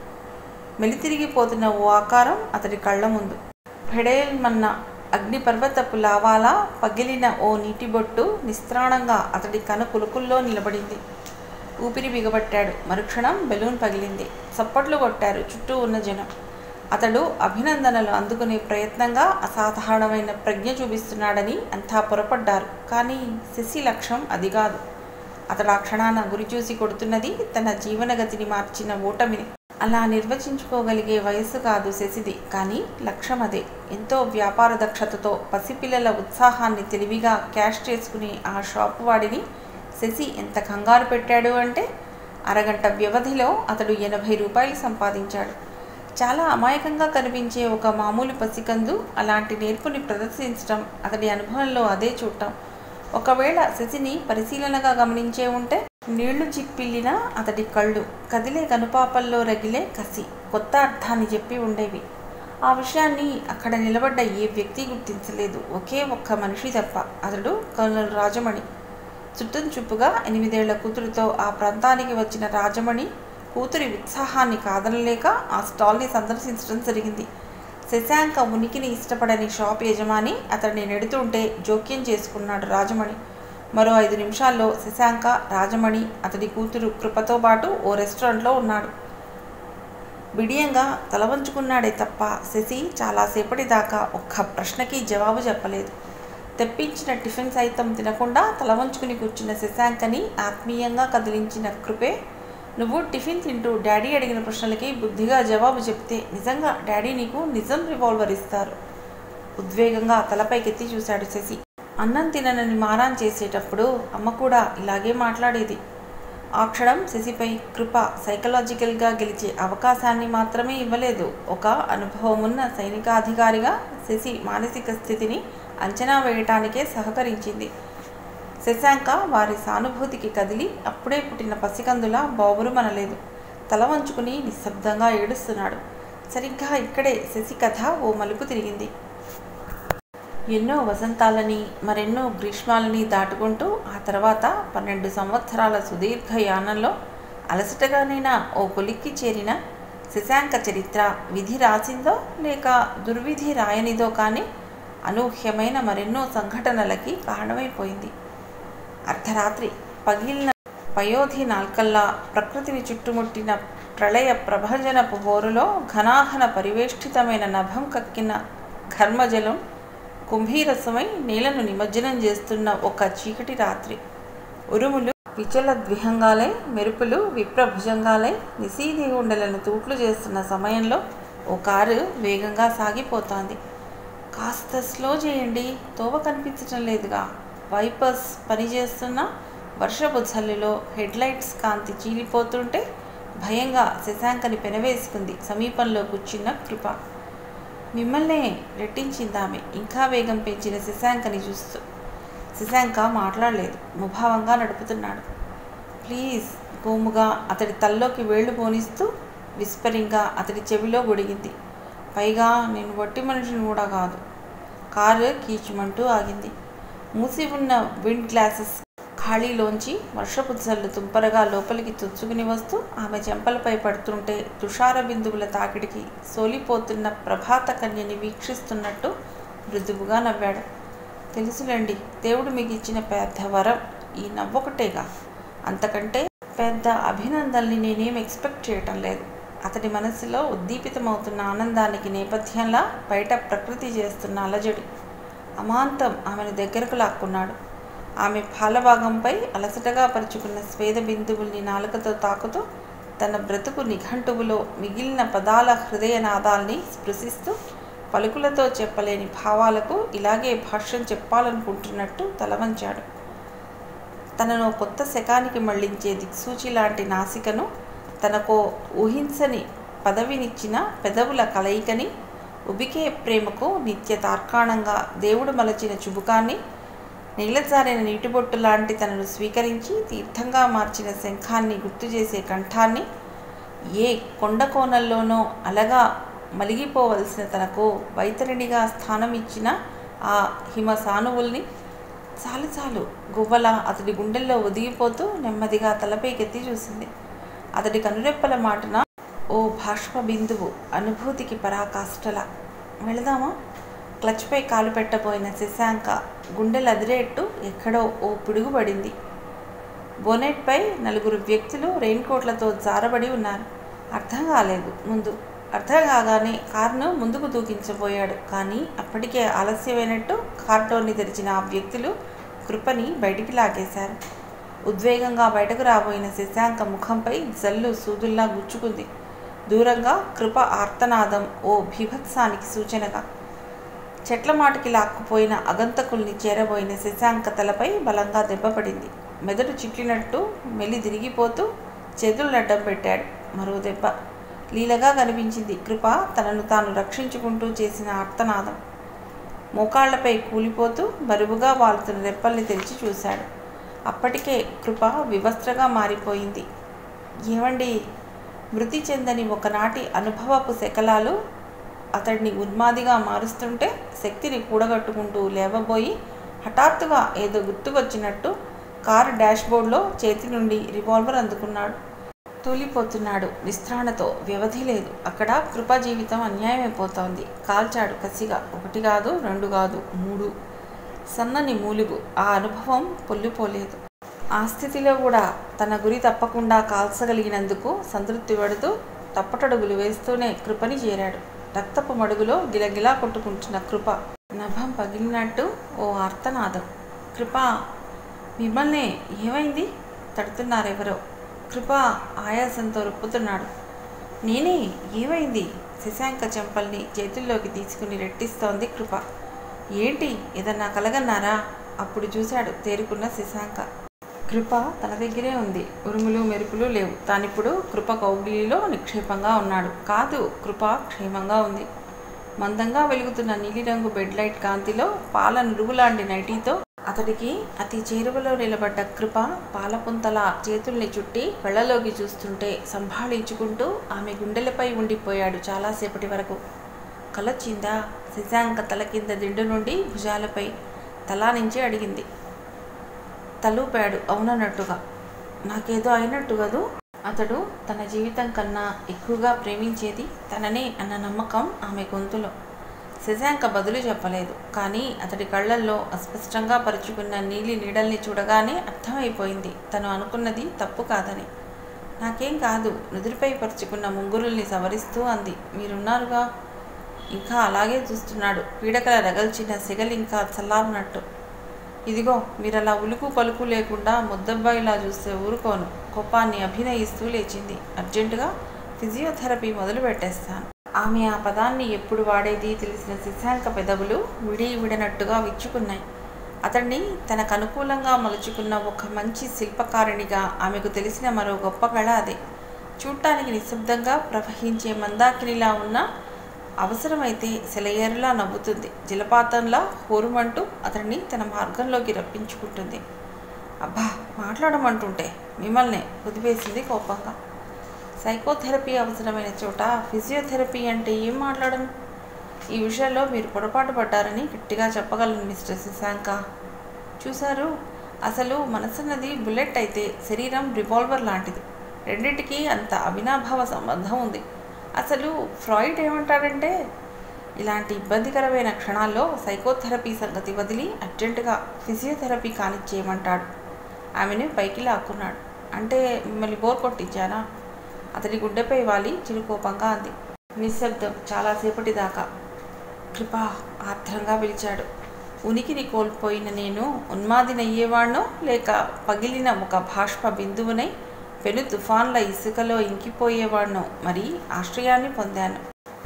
మెలితిరిగిపోతున్న ఓ ఆకారం అతడి కళ్ళ ముందు. ఫెడేల్మన్న అగ్నిపర్వతపు లావాలా పగిలిన ఓ నీటిబొట్టు నిస్త్రాణంగా అతడి కను కులుకుల్లో నిలబడింది. ఊపిరి బిగబట్టాడు. మరుక్షణం బెలూన్ పగిలింది. చప్పట్లు కొట్టారు చుట్టూ ఉన్న జనం. అతడు అభినందనలు అందుకునే ప్రయత్నంగా అసాధారణమైన ప్రజ్ఞ చూపిస్తున్నాడని అంతా పొరపడ్డారు. కానీ శశి లక్ష్యం అది కాదు. అతడు ఆ క్షణాన గురి చూసి కొడుతున్నది తన జీవనగతిని మార్చిన ఓటమిని. అలా నిర్వచించుకోగలిగే వయస్సు కాదు శశిది. కానీ లక్ష్యం అదే. ఎంతో వ్యాపార దక్షతతో పసిపిల్లల ఉత్సాహాన్ని తెలివిగా క్యాష్ చేసుకునే ఆ షాపు వాడిని శశి ఎంత కంగారు పెట్టాడు అంటే అరగంట వ్యవధిలో అతడు ఎనభై రూపాయలు సంపాదించాడు. చాలా అమాయకంగా కనిపించే ఒక మామూలు పసికందు అలాంటి నేర్పుని ప్రదర్శించటం, అతడి అనుభవంలో అదే చూడటం. ఒకవేళ శశిని పరిశీలనగా గమనించే ఉంటే నీళ్లు చిప్పిల్లిన అతడి కళ్ళు, కదిలే కనుపాపల్లో రగిలే కసి కొత్త అర్థాన్ని చెప్పి ఉండేవి. ఆ విషయాన్ని అక్కడ నిలబడ్డ ఏ వ్యక్తి గుర్తించలేదు, ఒకే ఒక్క మనిషి తప్ప. అతడు కర్నల్ రాజమణి. చుట్టం చుప్పుగా ఎనిమిదేళ్ల కూతురితో ఆ ప్రాంతానికి వచ్చిన రాజమణి కూతురి ఉత్సాహాన్ని కాదనలేక ఆ స్టాల్ని సందర్శించడం జరిగింది. శశాంక ఉనికిని ఇష్టపడని షాప్ యజమాని అతడిని నెడుతుంటే జోక్యం చేసుకున్నాడు రాజమణి. మరో ఐదు నిమిషాల్లో శశాంక, రాజమణి, అతడి కూతురు కృపతో పాటు ఓ రెస్టారెంట్లో ఉన్నాడు. బిడియంగా తల వంచుకున్నాడే తప్ప శశి చాలాసేపటి దాకా ఒక్క ప్రశ్నకి జవాబు చెప్పలేదు. తెప్పించిన టిఫిన్ సైతం తినకుండా తల వంచుకుని కూర్చున్న శశాంకని ఆత్మీయంగా కదిలించిన కృపే, నువ్వు టిఫిన్ తింటూ డాడీ అడిగిన ప్రశ్నలకి బుద్ధిగా జవాబు చెప్తే నిజంగా డాడీ నీకు నిజం రివాల్వర్ ఇస్తారు. ఉద్వేగంగా తలపైకెత్తి చూశాడు శశి. అన్నం తిననని మారాన్ చేసేటప్పుడు అమ్మ కూడా ఇలాగే మాట్లాడేది. ఆ క్షణం శశిపై కృప సైకలాజికల్గా గెలిచే అవకాశాన్ని మాత్రమే ఇవ్వలేదు. ఒక అనుభవమున్న సైనికాధికారిగా శశి మానసిక స్థితిని అంచనా వేయటానికే సహకరించింది. శశాంక వారి సానుభూతికి కదిలి అప్పుడే పుట్టిన పసికందులా బావురుమనలేదు. తల వంచుకుని నిశ్శబ్దంగా ఏడుస్తున్నాడు. సరిగ్గా ఇక్కడే శశి కథ ఓ మలుపు తిరిగింది. ఎన్నో వసంతాలని మరెన్నో గ్రీష్మాలని దాటుకుంటూ ఆ తర్వాత పన్నెండు సంవత్సరాల సుదీర్ఘ యానంలో అలసటగానైనా ఓ కొలిక్కి చేరిన శశాంక చరిత్ర విధి రాసిందో లేక దుర్విధి రాయనిదో కానీ అనూహ్యమైన మరెన్నో సంఘటనలకి కారణమైపోయింది. అర్ధరాత్రి పగిలిన పయోధి నాల్కల్లా ప్రకృతిని చుట్టుముట్టిన ప్రళయ ప్రభంజనపు హోరులో ఘనాఘన పరివేష్టితమైన నభం కక్కిన ఘర్మజలం కుంభీరసమై నేలను నిమజ్జనం చేస్తున్న ఒక చీకటి రాత్రి. ఉరుములు విచల ద్విహంగాలై, మెరుపులు విప్రభుజంగాలై నిశీధి గుండెలను తూట్లు చేస్తున్న సమయంలో ఓ కారు వేగంగా సాగిపోతోంది. కాస్త స్లో చేయండి, తోవ కనిపించటం లేదుగా. వైపర్స్ పనిచేస్తున్న వర్షపు జల్లులో హెడ్లైట్స్ కాంతి చీలిపోతుంటే భయంగా శశాంకని పెనవేసుకుంది సమీపంలో కూర్చున్న కృప. మిమ్మల్నే రెట్టించిందామె ఇంకా వేగం పెంచిన శశాంకని చూస్తూ. శశాంక మాట్లాడలేదు, ముభావంగా నడుపుతున్నాడు. ప్లీజ్, గోముగా అతడి తల్లోకి వేళ్లు పోనిస్తూ విస్పరింగ్గా అతడి చెవిలో గొడిగింది. పైగా నేను వట్టి మనిషిని కూడా కాదు. కారు కీచుమంటూ ఆగింది. మూసి ఉన్న విండ్ గ్లాసెస్ ఖాళీలోంచి వర్షపు జల్లు తుంపరగా లోపలికి తుచ్చుకుని వస్తూ ఆమె చెంపలపై పడుతుంటే తుషార బిందువుల తాకిడికి సోలిపోతున్న ప్రభాత కన్యని వీక్షిస్తున్నట్టు మృదువుగా నవ్వాడు. తెలుసులేండి, దేవుడు మీకు ఇచ్చిన పెద్ద వరం ఈ నవ్వొకటేగా. అంతకంటే పెద్ద అభినందనల్ని నేనేం ఎక్స్పెక్ట్ చేయటం లేదు. అతడి మనసులో ఉద్దీపితమవుతున్న ఆనందానికి నేపథ్యంలా బయట ప్రకృతి చేస్తున్న అలజడి. అమాంతం ఆమెను దగ్గరకు లాక్కున్నాడు. ఆమె పాలభాగంపై అలసటగా పరుచుకున్న స్వేద బిందువుల్ని నాలుకతో తాకుతూ తన బ్రతుకు నిఘంటువులో మిగిలిన పదాల హృదయనాదాల్ని స్పృశిస్తూ పలుకులతో చెప్పలేని భావాలకు ఇలాగే భాష్యం చెప్పాలనుకుంటున్నట్టు తలవంచాడు. తనను కొత్త శకానికి మళ్లించే దిక్సూచి లాంటి నాసికను, తనకో ఊహించని పదవినిచ్చిన పెదవుల కలయికని, ఉబికే ప్రేమకు నిత్య తార్కాణంగా దేవుడు మలచిన చుబుకాన్ని, నీలజారిన నీటిబొట్టు లాంటి తనను స్వీకరించి తీర్థంగా మార్చిన శంఖాన్ని గుర్తుచేసే కంఠాన్ని, ఏ కొండ కోనల్లోనో అలగా మలిగిపోవలసిన తనకు వైతరిణిగా స్థానం ఇచ్చిన ఆ హిమ సానువుల్ని, చాలు చాలు గువ్వల అతడి గుండెల్లో ఒదిగిపోతూ నెమ్మదిగా తలపైకెత్తి చూసింది. అతడి కనురెప్పల మాటన ఓ బాష్ప బిందువు అనుభూతికి పరాకాష్ఠల. వెళదామా? క్లచ్పై కాలు పెట్టబోయిన శశాంక గుండెలదిరేట్టు ఎక్కడో ఓ పిడుగుపడింది. బోనెట్పై నలుగురు వ్యక్తులు రెయిన్ కోట్లతో జారబడి ఉన్నారు. అర్థం కాలేదు ముందు. అర్థం కాగానే కారును ముందుకు దూకించబోయాడు. కానీ అప్పటికే ఆలస్యమైనట్టు కార్ డోర్ని తెరిచిన ఆ వ్యక్తులు కృపని బయటికి లాగేశారు. ఉద్వేగంగా బయటకు రాబోయిన శశాంక ముఖంపై జల్లు సూదుల్లా గుచ్చుకుంది. దూరంగా కృప ఆర్తనాదం ఓ బీభత్సానికి సూచనగా. చెట్ల మాటకి లాక్కుపోయిన అగంతకుల్ని చేరబోయిన శశాంక తలపై బలంగా దెబ్బపడింది. మెదడు చిట్లినట్టు మెల్లి తిరిగిపోతూ చేతులు అడ్డం పెట్టాడు. మరో దెబ్బ. లీలగా కనిపించింది కృప తనను తాను రక్షించుకుంటూ చేసిన ఆర్తనాదం. మోకాళ్లపై కూలిపోతూ బరువుగా వాలుతున్న రెప్పల్ని తెరిచి చూశాడు. అప్పటికే కృప వివస్త్రగా మారిపోయింది. ఏమండి? మృతి చెందని ఒకనాటి అనుభవపు శకలాలు అతడిని ఉన్మాదిగా మారుస్తుంటే శక్తిని కూడగట్టుకుంటూ లేవబోయి హఠాత్తుగా ఏదో గుర్తుకొచ్చినట్టు కారు డాష్బోర్డ్లో చేతి నుండి రివాల్వర్ అందుకున్నాడు. తూలిపోతున్నాడు నిస్త్రాణతో. వ్యవధి లేదు. అక్కడ కృపా జీవితం అన్యాయమైపోతోంది. కాల్చాడు కసిగా. ఒకటి కాదు, రెండు కాదు, మూడు. సన్నని మూలుగు. ఆ అనుభవం పొల్లిపోలేదు. ఆ స్థితిలో కూడా తన గురి తప్పకుండా కాల్చగలిగినందుకు సంతృప్తి పడుతూ తప్పటడుగులు వేస్తూనే కృపని చేరాడు. రక్తపు మడుగులో గిలగిలా కొట్టుకుంటున్న కృప. నభం పగిలినట్టు ఓ ఆర్తనాదం. కృప, మిమ్మల్నే, ఏమైంది? తడుతున్నారెవరో. కృప ఆయాసంతో రొప్పుతున్నాడు. నేనే, ఏమైంది? శశాంక చెంపల్ని చేతుల్లోకి తీసుకుని రెట్టిస్తోంది కృప. ఏంటి, ఏదన్నా కలగన్నారా? అప్పుడు చూశాడు తేరుకున్న శశాంక. కృప తన దగ్గరే ఉంది. ఉరుములు మెరుపులు లేవు. తానిప్పుడు కృప కౌగిలిలో నిక్షేపంగా ఉన్నాడు. కాదు, కృప క్షేమంగా ఉంది. మందంగా వెలుగుతున్న నీలిరంగు బెడ్ లైట్ కాంతిలో పాల నురుగులాంటి నైటీతో అతడికి అతి చేరువలో నిలబడ్డ కృప పాలపుంతల చేతుల్ని చుట్టి కళ్ళలోకి చూస్తుంటే సంభాళించుకుంటూ ఆమె గుండెలపై ఉండిపోయాడు చాలాసేపటి వరకు. కలొచ్చిందా? శశాంక తల కింద దిండు నుండి భుజాలపై తలా నుంచి అడిగింది. తలూపాడు అవునన్నట్టుగా. నాకేదో అయినట్టు కదూ. అతడు తన జీవితం కన్నా ఎక్కువగా ప్రేమించేది తననే అన్న నమ్మకం ఆమె గొంతులో. శశాంక బదులు చెప్పలేదు. కానీ అతడి కళ్ళల్లో అస్పష్టంగా పరుచుకున్న నీలి నీడల్ని చూడగానే అర్థమైపోయింది తను అనుకున్నది తప్పు కాదని. నాకేం కాదు, నుదురుపై పరుచుకున్న ముంగురుల్ని సవరిస్తూ అంది. మీరున్నారుగా. ఇంకా అలాగే చూస్తున్నాడు. పీడకల రగల్చిన సెగలింకా చల్లారినట్టు. ఇదిగో, మీరలా ఉలుకు పలుకు లేకుండా ముద్దబ్బాయిలా చూస్తే ఊరుకోను. కోపాన్ని అభినయిస్తూ లేచింది. అర్జెంటుగా ఫిజియోథెరపీ మొదలు పెట్టేస్తాను. ఆమె ఆ పదాన్ని ఎప్పుడు వాడేది తెలిసిన శశాంక పెదవులు విడి విడనట్టుగా విచ్చుకున్నాయి. అతన్ని తనకు అనుకూలంగా మలుచుకున్న ఒక మంచి శిల్పకారిణిగా ఆమెకు తెలిసిన మరో గొప్ప కళ అదే. చూడటానికి నిశ్శబ్దంగా ప్రవహించే మందాకినిలా ఉన్న అవసరమైతే సెలయేరులా నవ్వుతుంది. జలపాతంలా హోరుమంటూ అతన్ని తన మార్గంలోకి రప్పించుకుంటుంది. అబ్బా, మాట్లాడమంటుంటే మిమ్మల్నే కుదిపేసింది కోపంగా. సైకోథెరపీ అవసరమైన చోట ఫిజియోథెరపీ అంటే ఏం మాట్లాడను? ఈ విషయంలో మీరు పొరపాటు పడ్డారని గట్టిగా చెప్పగలను మిస్టర్ శశాంక. చూశారు, అసలు మనసన్నది బుల్లెట్ అయితే శరీరం రివాల్వర్ లాంటిది. రెండింటికి అంత అవినాభావ సంబంధం ఉంది. అసలు ఫ్రాయిడ్ ఏమంటాడంటే, ఇలాంటి ఇబ్బందికరమైన క్షణాల్లో సైకోథెరపీ సంగతి వదిలి అర్జెంటుగా ఫిజియోథెరపీ కానిచ్చేయమంటాడు. ఆమెను పైకి లాక్కున్నాడు. అంటే మిమ్మల్ని బోర్ కొట్టించానా? అతడి గుడ్డపై వాలి చిరుకోపంగా అంది. నిశ్శబ్దం చాలాసేపటి దాకా. కృప ఆర్ద్రంగా పిలిచాడు. ఉనికిని కోల్పోయిన నేను ఉన్మాదినయ్యేవాణ్ణో లేక పగిలిన ఒక బాష్ప బిందువునై పెను తుఫాన్ల ఇసుకలో ఇంకిపోయేవాణ్ణో మరి ఆశ్రయాన్ని పొందాను.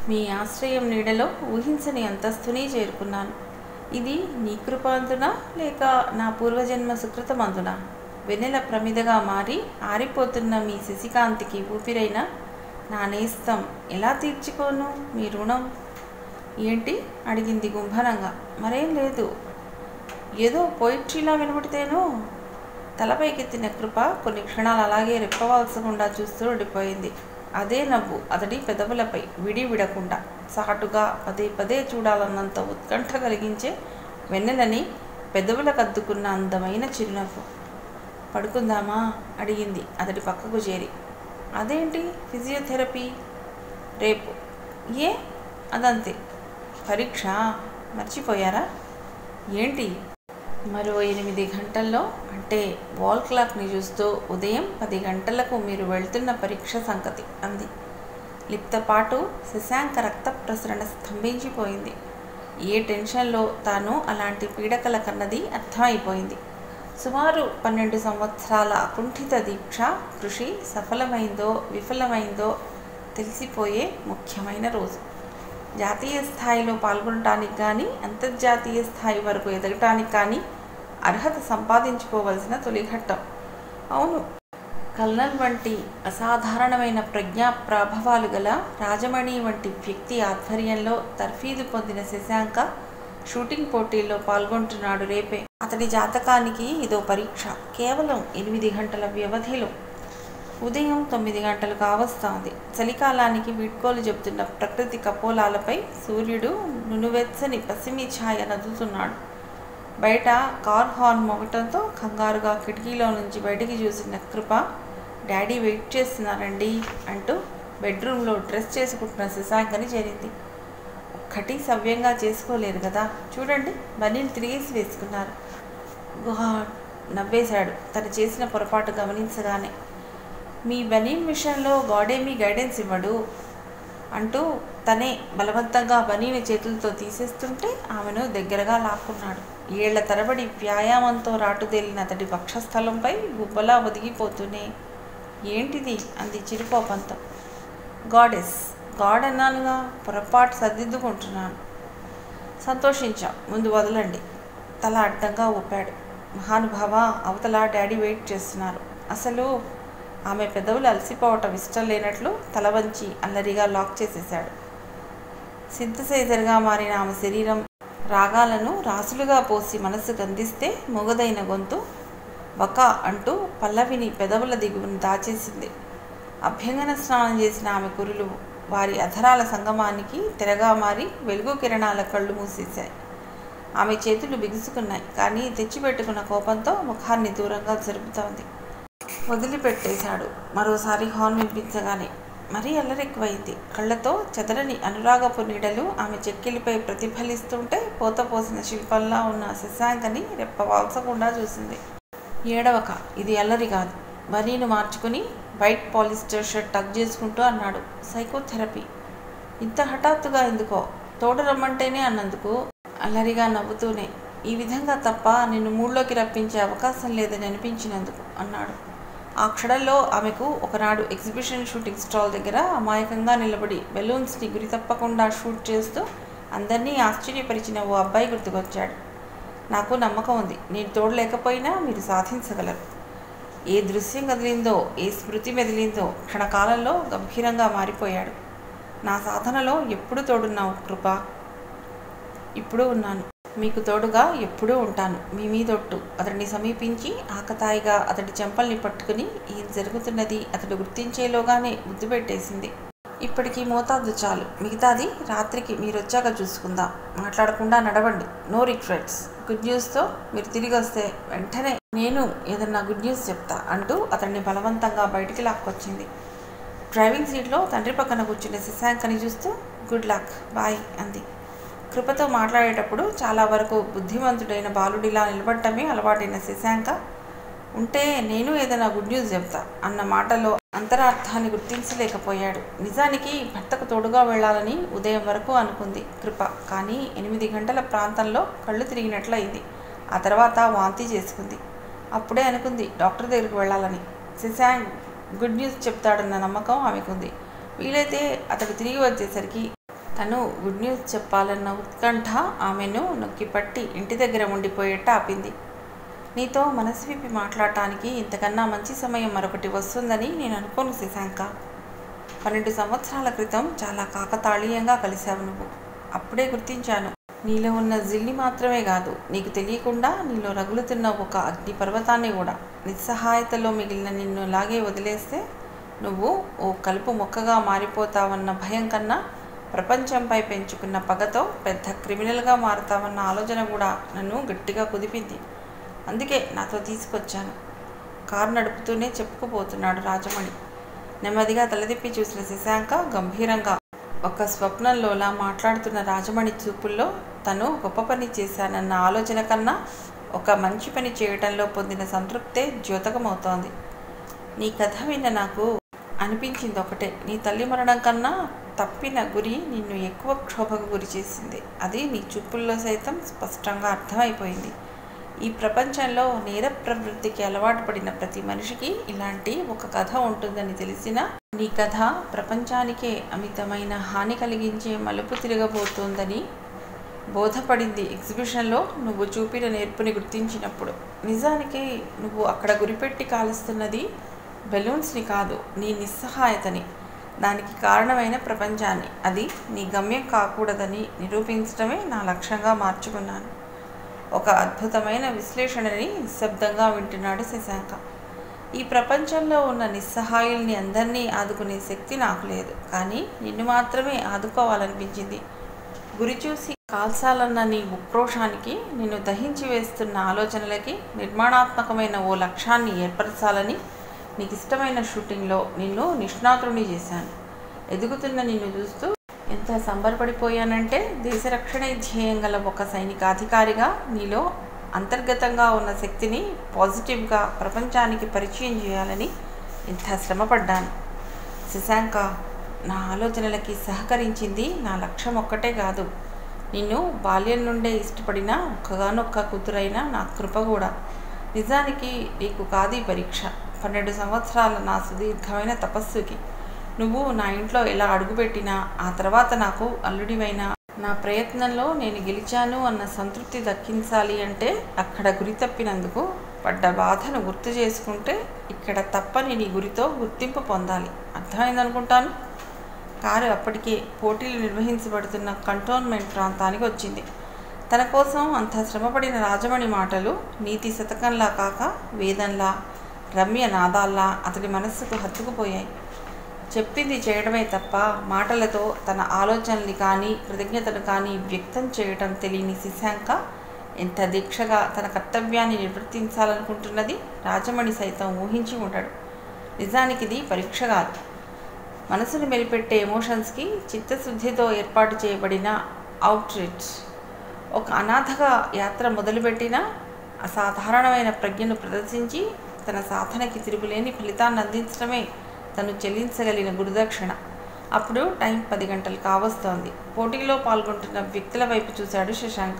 మీ ఆశ్రయం నీడలో ఊహించని అంతస్తునే చేరుకున్నాను. ఇది నీ కృపాందునా లేక నా పూర్వజన్మ సుకృతమందునా? వెన్నెల ప్రమిదగా మారి ఆరిపోతున్న మీ శశికాంతికి ఊపిరైన నా నేస్తం ఎలా తీర్చుకోను మీ రుణం? ఏంటి అడిగింది గుంభనంగా. మరేం లేదు, ఏదో పోయిట్రీలా వినబడితేనో. తలపైకెత్తిన కృప కొన్ని క్షణాలు అలాగే రెప్పవాల్సకుండా చూస్తూ ఉండిపోయింది. అదే నవ్వు అతడి పెదవులపై విడి విడకుండా సాటుగా పదే పదే చూడాలన్నంత ఉత్కంఠ కలిగించే వెన్నెలని పెదవులకద్దుకున్న అందమైన చిరునవ్వు. పడుకుందామా అడిగింది అతడి పక్కకు చేరి. అదేంటి ఫిజియోథెరపీ రేపు? ఏ అదంతే. పరీక్ష మర్చిపోయారా ఏంటి? మరో ఎనిమిది గంటల్లో అంటే వాల్ క్లాక్ని చూస్తూ ఉదయం పది గంటలకు మీరు వెళ్తున్న పరీక్ష సంగతి అంది. లిప్తపాటు శశాంక రక్త ప్రసరణ స్తంభించిపోయింది. ఏ టెన్షన్లో తాను అలాంటి పీడకల కన్నది అర్థమైపోయింది. సుమారు పన్నెండు సంవత్సరాల అకుంఠిత దీక్ష కృషి సఫలమైందో విఫలమైందో తెలిసిపోయే ముఖ్యమైన రోజు. జాతీయ స్థాయిలో పాల్గొనటానికి కానీ అంతర్జాతీయ స్థాయి వరకు ఎదగటానికి కానీ అర్హత సంపాదించుకోవలసిన తొలిఘట్టం. అవును, కల్నల్ వంటి అసాధారణమైన ప్రజ్ఞా ప్రాభవాలు గల రాజమణి వంటి వ్యక్తి ఆధ్వర్యంలో తర్ఫీదు పొందిన శశాంక షూటింగ్ పోటీల్లో పాల్గొంటున్నాడు రేపే. అతడి జాతకానికి ఇదో పరీక్ష. కేవలం ఎనిమిది గంటల వ్యవధిలో. ఉదయం తొమ్మిది గంటలు కావస్తోంది. చలికాలానికి వీడ్కోలు చెబుతున్న ప్రకృతి కపోలాలపై సూర్యుడు నునువెచ్చని పసిమి ఛాయ నదులుతున్నాడు. బయట కార్ హార్న్ మోగటంతో కంగారుగా కిటికీలో నుంచి బయటికి చూసిన కృప, డాడీ వెయిట్ చేస్తున్నారండి అంటూ బెడ్రూమ్లో డ్రెస్ చేసుకుంటున్న శశాంకని చేరింది. ఒక్కటి సవ్యంగా చేసుకోలేరు కదా, చూడండి బనీని తిరిగేసి వేసుకున్నారు. గాడ్ నవ్వేశాడు తను చేసిన పొరపాటు గమనించగానే. మీ బనీన్ విషయంలో గాడేమీ గైడెన్స్ ఇవ్వడు అంటూ తనే బలవంతంగా బనీని చేతులతో తీసేస్తుంటే ఆమెను దగ్గరగా లాక్కున్నాడు. ఏళ్ల తరబడి వ్యాయామంతో రాటుదేలిన అతడి వక్షస్థలంపై గుబ్బలా ఒదిగిపోతూనే ఏంటిది అంది చిరుకోపంతో. గాడెస్ గాడ్ అన్నానుగా, పొరపాటు సర్దిద్దుకుంటున్నాను. సంతోషించాం, ముందు వదలండి. తల అడ్డంగా ఊపాడు. మహానుభావ, అవతల డాడీ వెయిట్ చేస్తున్నారు. అసలు ఆమె పెదవులు అలసిపోవటం ఇష్టం లేనట్లు తల వంచి అల్లరిగా లాక్ చేసేశాడు. సింథసైజర్గా మారిన ఆమె శరీరం రాగాలను రాసులుగా పోసి మనసు గంధిస్తే మొగదైన గొంతు బక అంటూ పల్లవిని పెదవుల దిగువను దాచేసింది. అభ్యంగన స్నానం చేసిన ఆమె కురులు వారి అధరాల సంగమానికి తెరగా మారి వెలుగు కిరణాల కళ్ళు మూసేశాయి. ఆమె చేతులు బిగుసుకున్నాయి, కానీ తెచ్చిపెట్టుకున్న కోపంతో ముఖాన్ని దూరంగా జరుపుతోంది. వదిలిపెట్టేశాడు. మరోసారి హార్న్ వినిపించగానే మరీ అల్లరెక్కువైంది. కళ్ళతో చెదరని అనురాగపు నీడలు ఆమె చెక్కిలిపై ప్రతిఫలిస్తుంటే పోతపోసిన శిల్పంలా ఉన్న శశాంకని రెప్పవాల్సకుండా చూసింది. ఏడవక, ఇది అల్లరి కాదు. బనీను మార్చుకుని వైట్ పాలిస్టర్ షర్ట్ టక్ చేసుకుంటూ అన్నాడు. సైకోథెరపీ ఇంత హఠాత్తుగా ఎందుకో? తోడు రమ్మంటేనే అన్నందుకు అల్లరిగా నవ్వుతూనే. ఈ విధంగా తప్ప నిన్ను మూడ్లోకి రప్పించే అవకాశం లేదని అనిపించినందుకు అన్నాడు. ఆ క్షణంలో ఆమెకు ఒకనాడు ఎగ్జిబిషన్ షూటింగ్ స్టాల్ దగ్గర అమాయకంగా నిలబడి బెలూన్స్ని గురి తప్పకుండా షూట్ చేస్తూ అందరినీ ఆశ్చర్యపరిచిన ఓ అబ్బాయి గుర్తుకొచ్చాడు. నాకు నమ్మకం ఉంది, నేను తోడు లేకపోయినా మీరు సాధించగలరు. ఏ దృశ్యం కదిలిందో, ఏ స్మృతి మెదిలిందో క్షణకాలంలో గంభీరంగా మారిపోయాడు. నా సాధనలో ఎప్పుడు తోడున్నావు కృప? ఇప్పుడు ఉన్నాను. మీకు తోడుగా ఎప్పుడూ ఉంటాను. మీ మీదొట్టు. అతడిని సమీపించి ఆకతాయిగా అతడి చెంపల్ని పట్టుకుని ఏం జరుగుతున్నది అతడు గుర్తించేలోగానే ముద్దు పెట్టేసింది. ఇప్పటికీ మోతాదు చాలు, మిగతాది రాత్రికి మీరొచ్చాక చూసుకుందాం. మాట్లాడకుండా నడవండి. No regrets. గుడ్ న్యూస్తో మీరు తిరిగి వస్తే వెంటనే నేను ఏదన్నా గుడ్ న్యూస్ చెప్తా అంటూ అతన్ని బలవంతంగా బయటికి లాక్కొచ్చింది. డ్రైవింగ్ సీట్లో తండ్రి పక్కన కూర్చున్న శశాంకని చూస్తూ గుడ్ లక్, బాయ్ అంది. కృపతో మాట్లాడేటప్పుడు చాలా వరకు బుద్ధిమంతుడైన బాలుడిలా నిలబడటమే అలవాటైన శశాంక ఉంటే నేను ఏదైనా గుడ్ న్యూస్ చెప్తా అన్న మాటలో అంతరార్థాన్ని గుర్తించలేకపోయాడు. నిజానికి భర్తకు తోడుగా వెళ్లాలని ఉదయం వరకు అనుకుంది కృప. కానీ ఎనిమిది గంటల ప్రాంతంలో కళ్ళు తిరిగినట్లయింది. ఆ తర్వాత వాంతి చేసుకుంది. అప్పుడే అనుకుంది డాక్టర్ దగ్గరికి వెళ్ళాలని. శశాంక్ గుడ్ న్యూస్ చెప్తాడన్న నమ్మకం ఆమెకుంది. వీలైతే అతడు తిరిగి వచ్చేసరికి తను గుడ్ న్యూస్ చెప్పాలన్న ఉత్కంఠ ఆమెను నొక్కిపట్టి ఇంటి దగ్గర ఉండిపోయేట్టు ఆపింది. నీతో మనసు విప్పి మాట్లాడటానికి ఇంతకన్నా మంచి సమయం మరొకటి వస్తుందని నేను అనుకోను శశాంక. పన్నెండు సంవత్సరాల క్రితం చాలా కాకతాళీయంగా కలిశావు నువ్వు. అప్పుడే గుర్తించాను, నీలో ఉన్న జిల్లి మాత్రమే కాదు, నీకు తెలియకుండా నీలో రగులుతున్న ఒక అగ్ని పర్వతాన్ని కూడా. నిస్సహాయతలో మిగిలిన నిన్ను లాగే వదిలేస్తే నువ్వు ఓ కలుపు మొక్కగా మారిపోతావన్న భయం కన్నా ప్రపంచంపై పెంచుకున్న పగతో పెద్ద క్రిమినల్గా మారుతావన్న ఆలోచన కూడా నన్ను గట్టిగా కుదిపింది. అందుకే నాతో తీసుకొచ్చాను. కారు నడుపుతూనే చెప్పుకుపోతున్నాడు రాజమణి. నెమ్మదిగా తలదిప్పి చూసిన శశాంక గంభీరంగా ఒక స్వప్నంలోలా మాట్లాడుతున్న రాజమణి చూపుల్లో తను గొప్ప పని చేశానన్న ఆలోచన కన్నా ఒక మంచి పని చేయటంలో పొందిన సంతృప్తే ద్యోతకమవుతోంది. నీ కథ విన్న నాకు అనిపించింది ఒకటే, నీ తల్లి మరణం కన్నా తప్పిన గురి నిన్ను ఎక్కువ క్షోభకు గురి చేసింది. అది నీ చూపుల్లో సైతం స్పష్టంగా అర్థమైపోయింది. ఈ ప్రపంచంలో నేర ప్రవృత్తికి అలవాటు పడిన ప్రతి మనిషికి ఇలాంటి ఒక కథ ఉంటుందని తెలిసినా నీ కథ ప్రపంచానికే అమితమైన హాని కలిగించే మలుపు తిరగబోతోందని బోధపడింది ఎగ్జిబిషన్లో నువ్వు చూపిన నేర్పుని గుర్తించినప్పుడు. నిజానికి నువ్వు అక్కడ గురిపెట్టి కాలుస్తున్నది బెలూన్స్ని కాదు, నీ నిస్సహాయతని, దానికి కారణమైన ప్రపంచాన్ని. అది నీ గమ్యం కాకూడదని నిరూపించడమే నా లక్ష్యంగా మార్చుకున్నాను. ఒక అద్భుతమైన విశ్లేషణని నిశ్శబ్దంగా వింటున్నాడు శశాంక. ఈ ప్రపంచంలో ఉన్న నిస్సహాయుల్ని అందరినీ ఆదుకునే శక్తి నాకు లేదు, కానీ నిన్ను మాత్రమే ఆదుకోవాలనిపించింది. గురి చూసి కాల్చాలన్న నీ ఉక్రోషానికి, నిన్ను దహించి వేస్తున్న ఆలోచనలకి నిర్మాణాత్మకమైన ఓ లక్ష్యాన్ని ఏర్పరచాలని నీకు ఇష్టమైన షూటింగ్లో నిన్ను నిష్ణాతుడిని చేశాను. ఎదుగుతున్న నిన్ను చూస్తూ ఎంత సంబరపడిపోయానంటే, దేశ రక్షణే ధ్యేయం గల ఒక సైనికాధికారిగా నీలో అంతర్గతంగా ఉన్న శక్తిని పాజిటివ్గా ప్రపంచానికి పరిచయం చేయాలని ఇంత శ్రమపడ్డాను. శశాంక, నా ఆలోచనలకి సహకరించింది నా లక్ష్యం ఒక్కటే కాదు, నిన్ను బాల్యం నుండే ఇష్టపడిన ఒక్కగానొక్క కూతురైన నా కృప కూడా. నిజానికి నీకు కాదు పరీక్ష, పన్నెండు సంవత్సరాల నా సుదీర్ఘమైన తపస్సుకి. నువ్వు నా ఇంట్లో ఎలా అడుగుపెట్టినా, ఆ తర్వాత నాకు అల్లుడివైనా, నా ప్రయత్నంలో నేను గెలిచాను అన్న సంతృప్తి దక్కించాలి అంటే అక్కడ గురి తప్పినందుకు పడ్డ బాధను గుర్తు చేసుకుంటే ఇక్కడ తప్పని నీ గురితో గుర్తింపు పొందాలి. అర్థమైందనుకుంటాను. కారు అప్పటికే పోటీలు నిర్వహించబడుతున్న కంటోన్మెంట్ ప్రాంతానికి వచ్చింది. తన కోసం అంత శ్రమపడిన రాజమణి మాటలు నీతి శతకంలా కాక వేదంలా, రమ్య నాదాల్లా అతడి మనస్సుకు హత్తుకుపోయాయి. చెప్పింది చేయడమే తప్ప మాటలతో తన ఆలోచనల్ని కానీ కృతజ్ఞతను కానీ వ్యక్తం చేయటం తెలియని శశాంక ఎంత దీక్షగా తన కర్తవ్యాన్ని నిర్వర్తించాలనుకుంటున్నది రాజమణి సైతం ఊహించి ఉంటాడు. నిజానికి ఇది పరీక్ష కాదు, మనసును మెలిపెట్టే ఎమోషన్స్కి చిత్తశుద్ధితో ఏర్పాటు చేయబడిన అవుట్రీచ్. ఒక అనాథగా యాత్ర మొదలుపెట్టిన అసాధారణమైన ప్రజ్ఞను ప్రదర్శించి తన సాధనకి తిరుగులేని ఫలితాన్ని అందించడమే తను చెల్లించగలిగిన గురుదక్షిణ. అప్పుడు టైం పది గంటలు కావస్తోంది. పోటీలో పాల్గొంటున్న వ్యక్తుల వైపు చూశాడు శశాంక.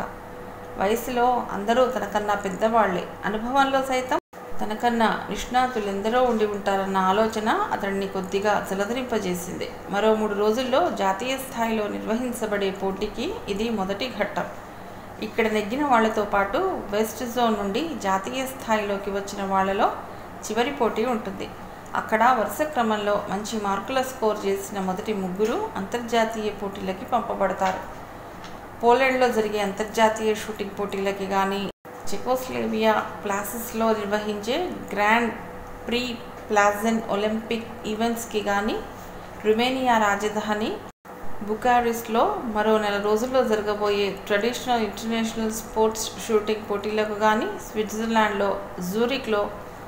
వయసులో అందరూ తనకన్నా పెద్దవాళ్లే, అనుభవంలో సైతం తనకన్నా నిష్ణాతులెందరో ఉండి ఉంటారన్న ఆలోచన అతడిని కొద్దిగా జలధరింపజేసింది. మరో మూడు రోజుల్లో జాతీయ స్థాయిలో నిర్వహించబడే పోటీకి ఇది మొదటి ఘట్టం. ఇక్కడ నెగ్గిన వాళ్లతో పాటు వెస్ట్ జోన్ నుండి జాతీయ స్థాయిలోకి వచ్చిన వాళ్లలో చివరి పోటీ ఉంటుంది. అక్కడ వరుస క్రమంలో మంచి మార్కుల స్కోర్ చేసిన మొదటి ముగ్గురు అంతర్జాతీయ పోటీలకి పంపబడతారు. పోలాండ్లో జరిగే అంతర్జాతీయ షూటింగ్ పోటీలకి కానీ, చెకోస్లోవేకియా ప్లాసెస్లో నిర్వహించే గ్రాండ్ ప్రీ ప్లాజన్ ఒలింపిక్ ఈవెంట్స్కి కానీ, రుమేనియా రాజధాని బుకారెస్ట్లో మరో నెల రోజుల్లో జరగబోయే ట్రెడిషనల్ ఇంటర్నేషనల్ స్పోర్ట్స్ షూటింగ్ పోటీలకు కానీ, స్విట్జర్లాండ్లో జూరిక్లో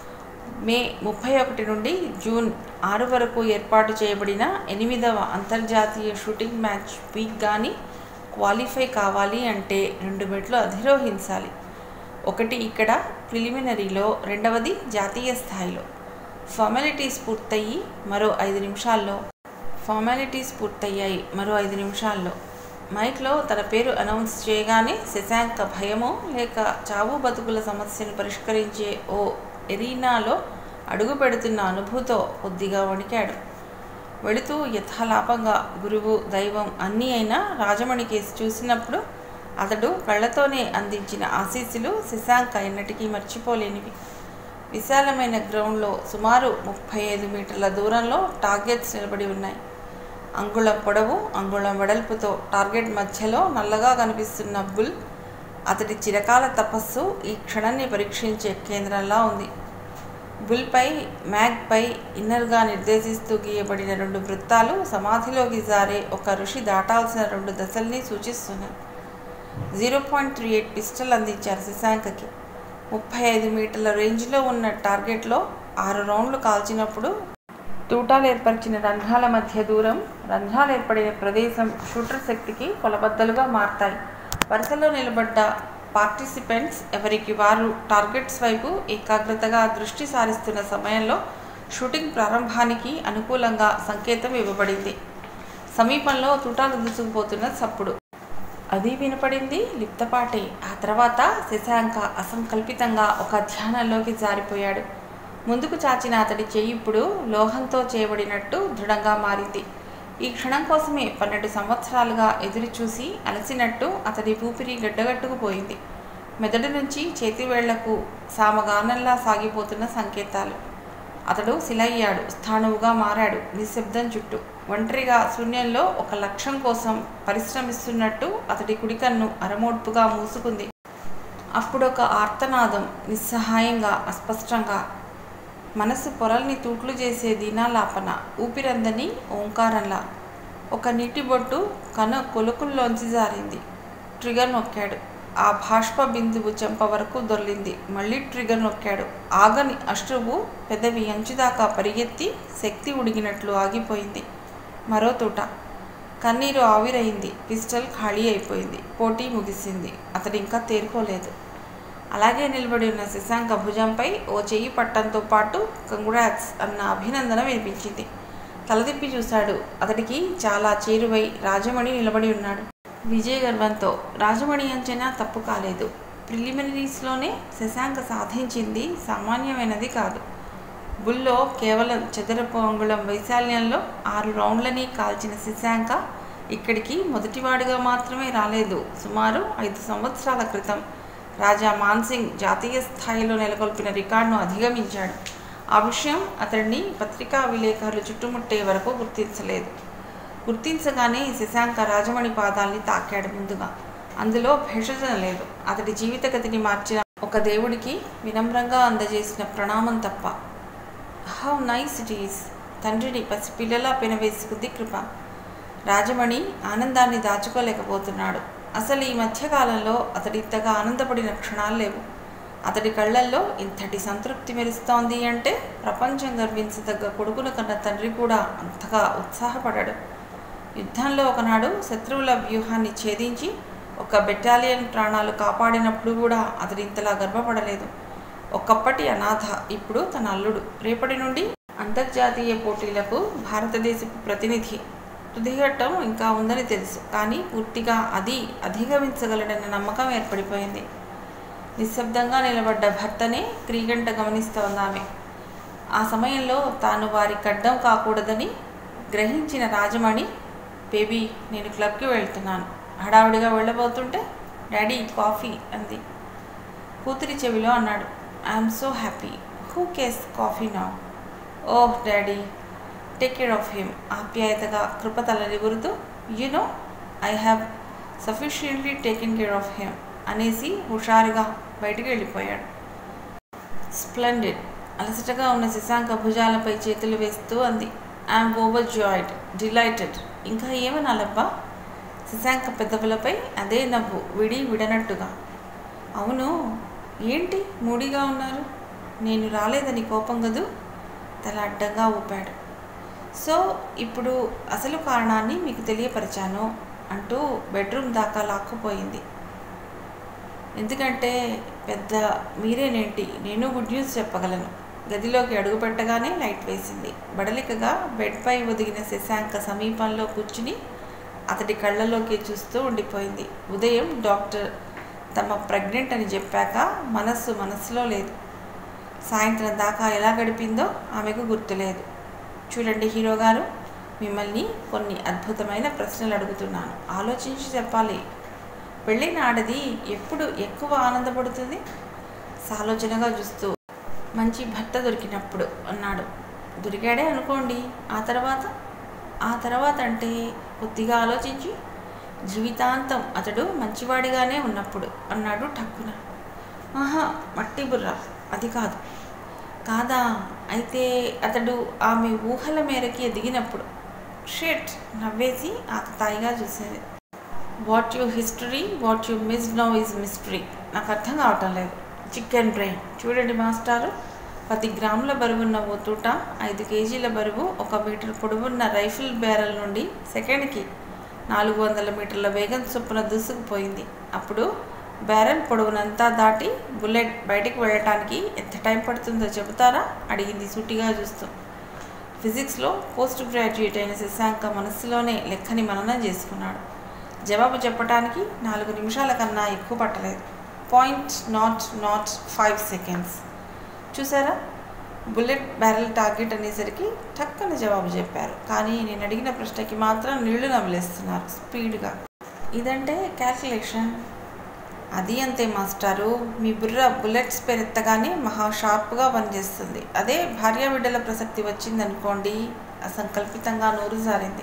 మే ముప్పై ఒకటి నుండి జూన్ ఆరు వరకు ఏర్పాటు చేయబడిన ఎనిమిదవ అంతర్జాతీయ షూటింగ్ మ్యాచ్ వీక్ కానీ క్వాలిఫై కావాలి అంటే రెండు మెట్లు అధిరోహించాలి. ఒకటి ఇక్కడ ప్రిలిమినరీలో, రెండవది జాతీయ స్థాయిలో. ఫార్మాలిటీస్ పూర్తయ్యి మరో ఐదు నిమిషాల్లో ఫార్మాలిటీస్ పూర్తయ్యాయి మరో ఐదు నిమిషాల్లో మైక్లో తన పేరు అనౌన్స్ చేయగానే శశాంక భయమో లేక చావు బతుకుల సమస్యను పరిష్కరించే ఓ ఎరీనాలో అడుగు పెడుతున్న అనుభూతో కొద్దిగా వణికాడు. వెళుతూ యథాలాపంగా గురువు దైవం అన్నీ అయినా రాజమణి కేసు చూసినప్పుడు అతడు కళ్ళతోనే అందించిన ఆశీస్సులు శశాంక ఎన్నటికీ మర్చిపోలేనివి. విశాలమైన గ్రౌండ్లో సుమారు ముప్పై ఐదు మీటర్ల దూరంలో టార్గెట్స్ నిలబడి ఉన్నాయి. అంగుళం పొడవు అంగుళం వెడల్పుతో టార్గెట్ మధ్యలో నల్లగా కనిపిస్తున్న బుల్ అతడి చిరకాల తపస్సు ఈ క్షణాన్ని పరీక్షించే కేంద్రంలా ఉంది. బుల్పై మ్యాగ్పై ఇన్నర్గా నిర్దేశిస్తూ గీయబడిన రెండు వృత్తాలు సమాధిలోకి జారే ఒక ఋషి దాటాల్సిన రెండు దశల్ని సూచిస్తున్నాయి. Zero point three eight pistol అందించారు శశాంకకి. ముప్పై ఐదు మీటర్ల రేంజ్లో ఉన్న టార్గెట్లో ఆరు రౌండ్లు కాల్చినప్పుడు తూటాలు ఏర్పరిచిన రంధ్రాల మధ్య దూరం, రంధ్రాలు ఏర్పడిన ప్రదేశం షూటర్ శక్తికి కొలబద్దలుగా మారతాయి. వరుసలో నిలబడ్డ పార్టిసిపెంట్స్ ఎవరికి వారు టార్గెట్స్ వైపు ఏకాగ్రతగా దృష్టి సారిస్తున్న సమయంలో షూటింగ్ ప్రారంభానికి అనుకూలంగా సంకేతం ఇవ్వబడింది. సమీపంలో తూటాలు దూసుకుపోతున్న చప్పుడు అది వినపడింది. లిప్తపాటే. ఆ తర్వాత శశాంక అసంకల్పితంగా ఒక ధ్యానంలోకి జారిపోయాడు. ముందుకు చాచిన అతడి చెయ్యి ఇప్పుడు లోహంతో చేయబడినట్టు దృఢంగా మారింది. ఈ క్షణం కోసమే పన్నెండు సంవత్సరాలుగా ఎదురుచూసి అలసినట్టు అతడి ఊపిరి గడ్డగట్టుకుపోయింది. మెదడు నుంచి చేతివేళ్లకు సామగానంలా సాగిపోతున్న సంకేతాలు. అతడు శిలయ్యాడు, స్థాణువుగా మారాడు. నిశ్శబ్దం చుట్టూ ఒంటరిగా శూన్యంలో ఒక లక్ష్యం కోసం పరిశ్రమిస్తున్నట్టు అతడి కుడికన్ను అరమోడ్పుగా మూసుకుంది. అప్పుడొక ఆర్తనాదం, నిస్సహాయంగా అస్పష్టంగా, మనసు పొరల్ని తూట్లు చేసే దీనాలాపన, ఊపిరందని ఓంకారంలా. ఒక నీటి బొట్టు కన కొలుకుల్లోంచి జారింది. ట్రిగర్ నొక్కాడు. ఆ బాష్ప బిందువు చెంప వరకు దొర్లింది. మళ్ళీ ట్రిగర్ నొక్కాడు. ఆగని అశ్రువు పెదవి అంచుదాకా పరిగెత్తి శక్తి ఉడిగినట్లు ఆగిపోయింది. మరో తూట. కన్నీరు ఆవిరైంది. పిస్టల్ ఖాళీ అయిపోయింది. పోటీ ముగిసింది. అతడు ఇంకా తేరుకోలేదు. అలాగే నిలబడి ఉన్న శశాంక భుజంపై ఓ చెయ్యి పట్టంతో పాటు కంగ్రాట్స్ అన్న అభినందన వినిపించింది. తలదిప్పి చూశాడు. అతడికి చాలా చేరువై రాజమణి నిలబడి ఉన్నాడు. విజయ గర్వంతో. రాజమణి అంచనా తప్పు కాలేదు. ప్రిలిమినరీస్లోనే శశాంక సాధించింది సామాన్యమైనది కాదు. బుల్లో కేవలం చదరపు అంగుళం వైశాల్యంలో ఆరు రౌండ్లని కాల్చిన శశాంక ఇక్కడికి మొదటివాడిగా మాత్రమే రాలేదు. సుమారు ఐదు సంవత్సరాల క్రితం రాజా మాన్సింగ్ జాతీయ స్థాయిలో నెలకొల్పిన రికార్డును అధిగమించాడు. ఆ విషయం అతడిని పత్రికా విలేకరులు చుట్టుముట్టే వరకు గుర్తించలేదు. గుర్తించగానే శశాంక రాజమణి పాదాల్ని తాకాడు ముందుగా. అందులో భేషజన లేదు. అతడి జీవితగతిని మార్చిన ఒక దేవుడికి వినమ్రంగా అందజేసిన ప్రణామం తప్ప. How nice it is. తండ్రిని పసిపిల్లలా పెనవేసుకుంది కృప. రాజమణి ఆనందాన్ని దాచుకోలేకపోతున్నాడు. అసలు ఈ మధ్యకాలంలో అతడి ఇంతగా ఆనందపడిన క్షణాలు లేవు. అతడి కళ్ళల్లో ఇంతటి సంతృప్తి మెరుస్తోంది అంటే ప్రపంచం గర్వించదగ్గ కొడుకును కన్న తండ్రి కూడా అంతగా ఉత్సాహపడాడు. యుద్ధంలో ఒకనాడు శత్రువుల వ్యూహాన్ని ఛేదించి ఒక బెటాలియన్ ప్రాణాలు కాపాడినప్పుడు కూడా అతడు ఇంతలా గర్వపడలేదు. ఒకప్పటి అనాథ ఇప్పుడు తన అల్లుడు. రేపటి నుండి అంతర్జాతీయ పోటీలకు భారతదేశపు ప్రతినిధి. తుదిఘట్టం ఇంకా ఉందని తెలుసు, కానీ పూర్తిగా అది అధిగమించగలడన్న నమ్మకం ఏర్పడిపోయింది. నిశ్శబ్దంగా నిలబడ్డ భర్తనే క్రీగంట గమనిస్తోందామె. ఆ సమయంలో తాను వారి కడ్డం కాకూడదని గ్రహించిన రాజమణి, బేబీ నేను క్లబ్కి వెళ్తున్నాను. హడావుడిగా వెళ్ళబోతుంటే డాడీ కాఫీ అంది. కూతురి చెవిలో అన్నాడు. I'm so happy. Who cares coffee now? Oh daddy, take care of him. ఆప్యాయతగా కృప తల నిగురుతూ, you know I have sufficiently taken care of him అనేసి హుషారుగా బయటికి వెళ్ళిపోయాడు. స్ప్లెండిడ్. అలసటగా ఉన్న శశాంక భుజాలపై చేతులు వేస్తూ అంది. I'm overjoyed, delighted. ఇంకా ఏమనాలబ్బా? శశాంక పెద్దవులపై అదే నవ్వు విడి విడనట్టుగా. అవును, ఏంటి మూడిగా ఉన్నారు? నేను రాలేదని కోపం గదు? తల అడ్డంగా ఊపాడు. సో ఇప్పుడు అసలు కారణాన్ని మీకు తెలియపరిచాను అంటూ బెడ్రూమ్ దాకా లాక్కుపోయింది. ఎందుకంటే పెద్ద మీరేనేంటి, నేను గుడ్ న్యూస్ చెప్పగలను. గదిలోకి అడుగుపెట్టగానే లైట్ వేసింది. బడలికగా బెడ్పై ఒదిగిన శశాంక సమీపంలో కూర్చుని అతడి కళ్ళలోకి చూస్తూ ఉండిపోయింది. ఉదయం డాక్టర్ తమ ప్రెగ్నెంట్ అని చెప్పాక మనస్సు మనస్సులో లేదు. సాయంత్రం దాకా ఎలా గడిపిందో ఆమెకు గుర్తులేదు. చూడండి హీరో గారు, మిమ్మల్ని కొన్ని అద్భుతమైన ప్రశ్నలు అడుగుతున్నాను, ఆలోచించి చెప్పాలి. పెళ్ళైన ఆడది ఎప్పుడు ఎక్కువ ఆనందపడుతుంది? సాలోచనగా చూస్తూ, మంచి భర్త దొరికినప్పుడు అన్నాడు. దొరికాడే అనుకోండి, ఆ తర్వాత ఆ తర్వాత అంటే కొద్దిగా ఆలోచించి, జీవితాంతం అతడు మంచివాడిగానే ఉన్నప్పుడు అన్నాడు ఠక్కున. ఆహా, మట్టి బుర్ర, అది కాదు. కాదా? అయితే అతడు ఆమె ఊహల మేరకి ఎదిగినప్పుడు. షెట్, నవ్వేసి ఆతతాయిగా చూసింది. What you history, what you miss now is mystery. నాకు అర్థం కావటం లేదు. Chicken brain. చూడండి మాస్టారు, పది గ్రాముల బరువున్న ఓ తూట ఐదు కేజీల బరువు ఒక మీటర్ పొడవున్న రైఫిల్ బ్యారెల్ నుండి సెకండ్కి నాలుగు వందల మీటర్ల వేగం చొప్పున దూసుకుపోయింది. అప్పుడు బ్యారెల్ పొడవునంతా దాటి బుల్లెట్ బయటికి వెళ్ళటానికి ఎంత టైం పడుతుందో చెబుతారా? అడిగింది సూటిగా చూస్తూ. ఫిజిక్స్లో పోస్ట్ గ్రాడ్యుయేట్ అయిన శశాంక మనస్సులోనే లెక్కని మననం చేసుకున్నాడు. జవాబు చెప్పడానికి నాలుగు నిమిషాల కన్నా ఎక్కువ పట్టలేదు. Point nought nought five seconds. చూసారా, బుల్లెట్ బ్యారెల్ టార్గెట్ అనేసరికి టక్కన జవాబు చెప్పారు. కానీ నేను అడిగిన ప్రశ్నకి మాత్రం నీళ్లు నమిలేస్తున్నారు స్పీడ్గా. ఇదంటే క్యాల్కులేషన్. అది అంతే మాస్టారు, మీ బుర్ర బుల్లెట్స్ పేరెత్తగానే మహా షార్ప్గా పనిచేస్తుంది. అదే భార్య బిడ్డల ప్రసక్తి వచ్చిందనుకోండి. అసంకల్పితంగా నోరు జారింది.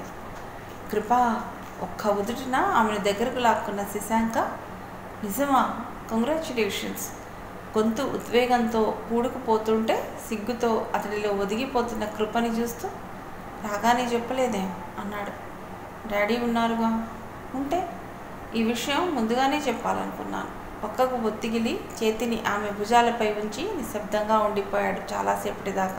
కృప ఒక్క ఉదుటిన ఆమెను దగ్గరకు లాక్కున్న శశాంక, నిజమా? కంగ్రాచ్యులేషన్స్. గొంతు ఉద్వేగంతో పూడుకుపోతుంటే సిగ్గుతో అతడిలో ఒదిగిపోతున్న కృపని చూస్తూ, రాగానే చెప్పలేదేం అన్నాడు. డాడీ ఉన్నారుగా. ఉంటే ఈ విషయం ముందుగానే చెప్పాలనుకున్నాను. పక్కకు ఒత్తిగిలి చేతిని ఆమె భుజాలపై ఉంచి నిశ్శబ్దంగా ఉండిపోయాడు చాలాసేపటిదాకా.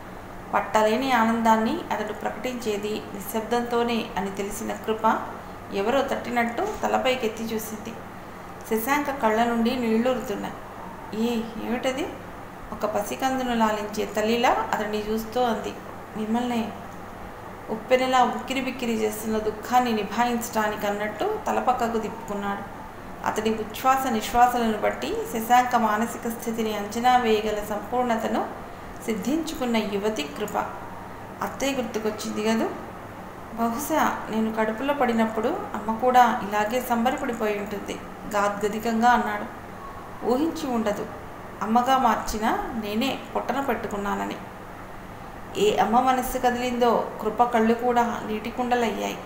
పట్టలేని ఆనందాన్ని అతడు ప్రకటించేది నిశ్శబ్దంతోనే అని తెలిసిన కృప ఎవరో తట్టినట్టు తలపైకెత్తి చూసింది. శశాంక కళ్ళ నుండి నీళ్లూరుతున్నాయి. ఏ ఏమిటది? ఒక పసికందును లాలించే తల్లిలా అతడిని చూస్తూ అంది. మిమ్మల్నే. ఉప్పెనలా ఉక్కిరి బిక్కిరి చేస్తున్న దుఃఖాన్ని నిభాయించడానికి అన్నట్టు తలపక్కకు తిప్పుకున్నాడు. అతడి ఉచ్ఛ్వాస నిశ్వాసలను బట్టి శశాంక మానసిక స్థితిని అంచనా వేయగల సంపూర్ణతను సిద్ధించుకున్న యువతి కృప. అత్తయ్య గుర్తుకొచ్చింది కదూ. బహుశా నేను కడుపులో పడినప్పుడు అమ్మ కూడా ఇలాగే సంబరపడిపోయి ఉంటుంది గాద్గదికంగా అన్నాడు. ఊహించి ఉండదు, అమ్మగా మార్చిన నేనే పొట్టన పెట్టుకున్నానని. ఏ అమ్మ మనస్సు కదిలిందో కృప కళ్ళు కూడా నీటి కుండలయ్యాయి.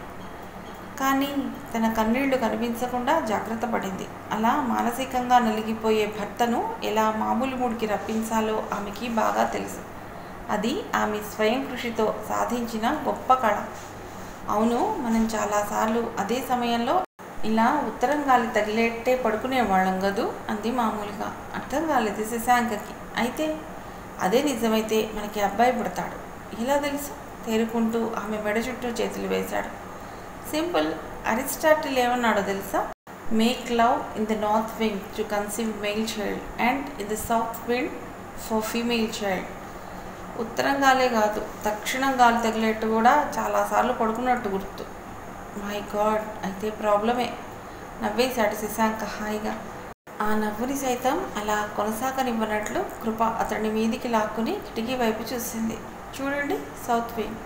కానీ తన కన్నీళ్లు కనిపించకుండా జాగ్రత్త పడింది. అలా మానసికంగా నలిగిపోయే భర్తను ఎలా మామూలు మూడికి రప్పించాలో ఆమెకి బాగా తెలుసు. అది ఆమె స్వయం కృషితో సాధించిన గొప్ప కళ. అవును, మనం చాలాసార్లు అదే సమయంలో ఇలా ఉత్తరం గాలి తగిలేట్టే పడుకునేవాళ్ళం కదూ అంది మామూలుగా. అర్థం కాలేదు శశాంకకి. అయితే అదే నిజమైతే మనకి అబ్బాయి పుడతాడు. ఎలా తెలుసు? తేరుకుంటూ ఆమె మెడ చుట్టూ చేతులు వేశాడు. సింపుల్. అరిస్టాటిల్ ఏమన్నాడో తెలుసా? Make love in the north wing to conceive male child and in the south wind for female child. ఉత్తరం గాలే కాదు, దక్షిణం గాలి తగిలేట్టు కూడా చాలాసార్లు పడుకున్నట్టు గుర్తు. మై గాడ్, అయితే ప్రాబ్లమే నవ్వేశాడు శశాంక హాయిగా. ఆ నవ్వుని సైతం అలా కొనసాగనివ్వనట్లు కృప అతడిని మీదికి లాక్కుని కిటికీ వైపు చూసింది. చూడండి, సౌత్ వింగ్.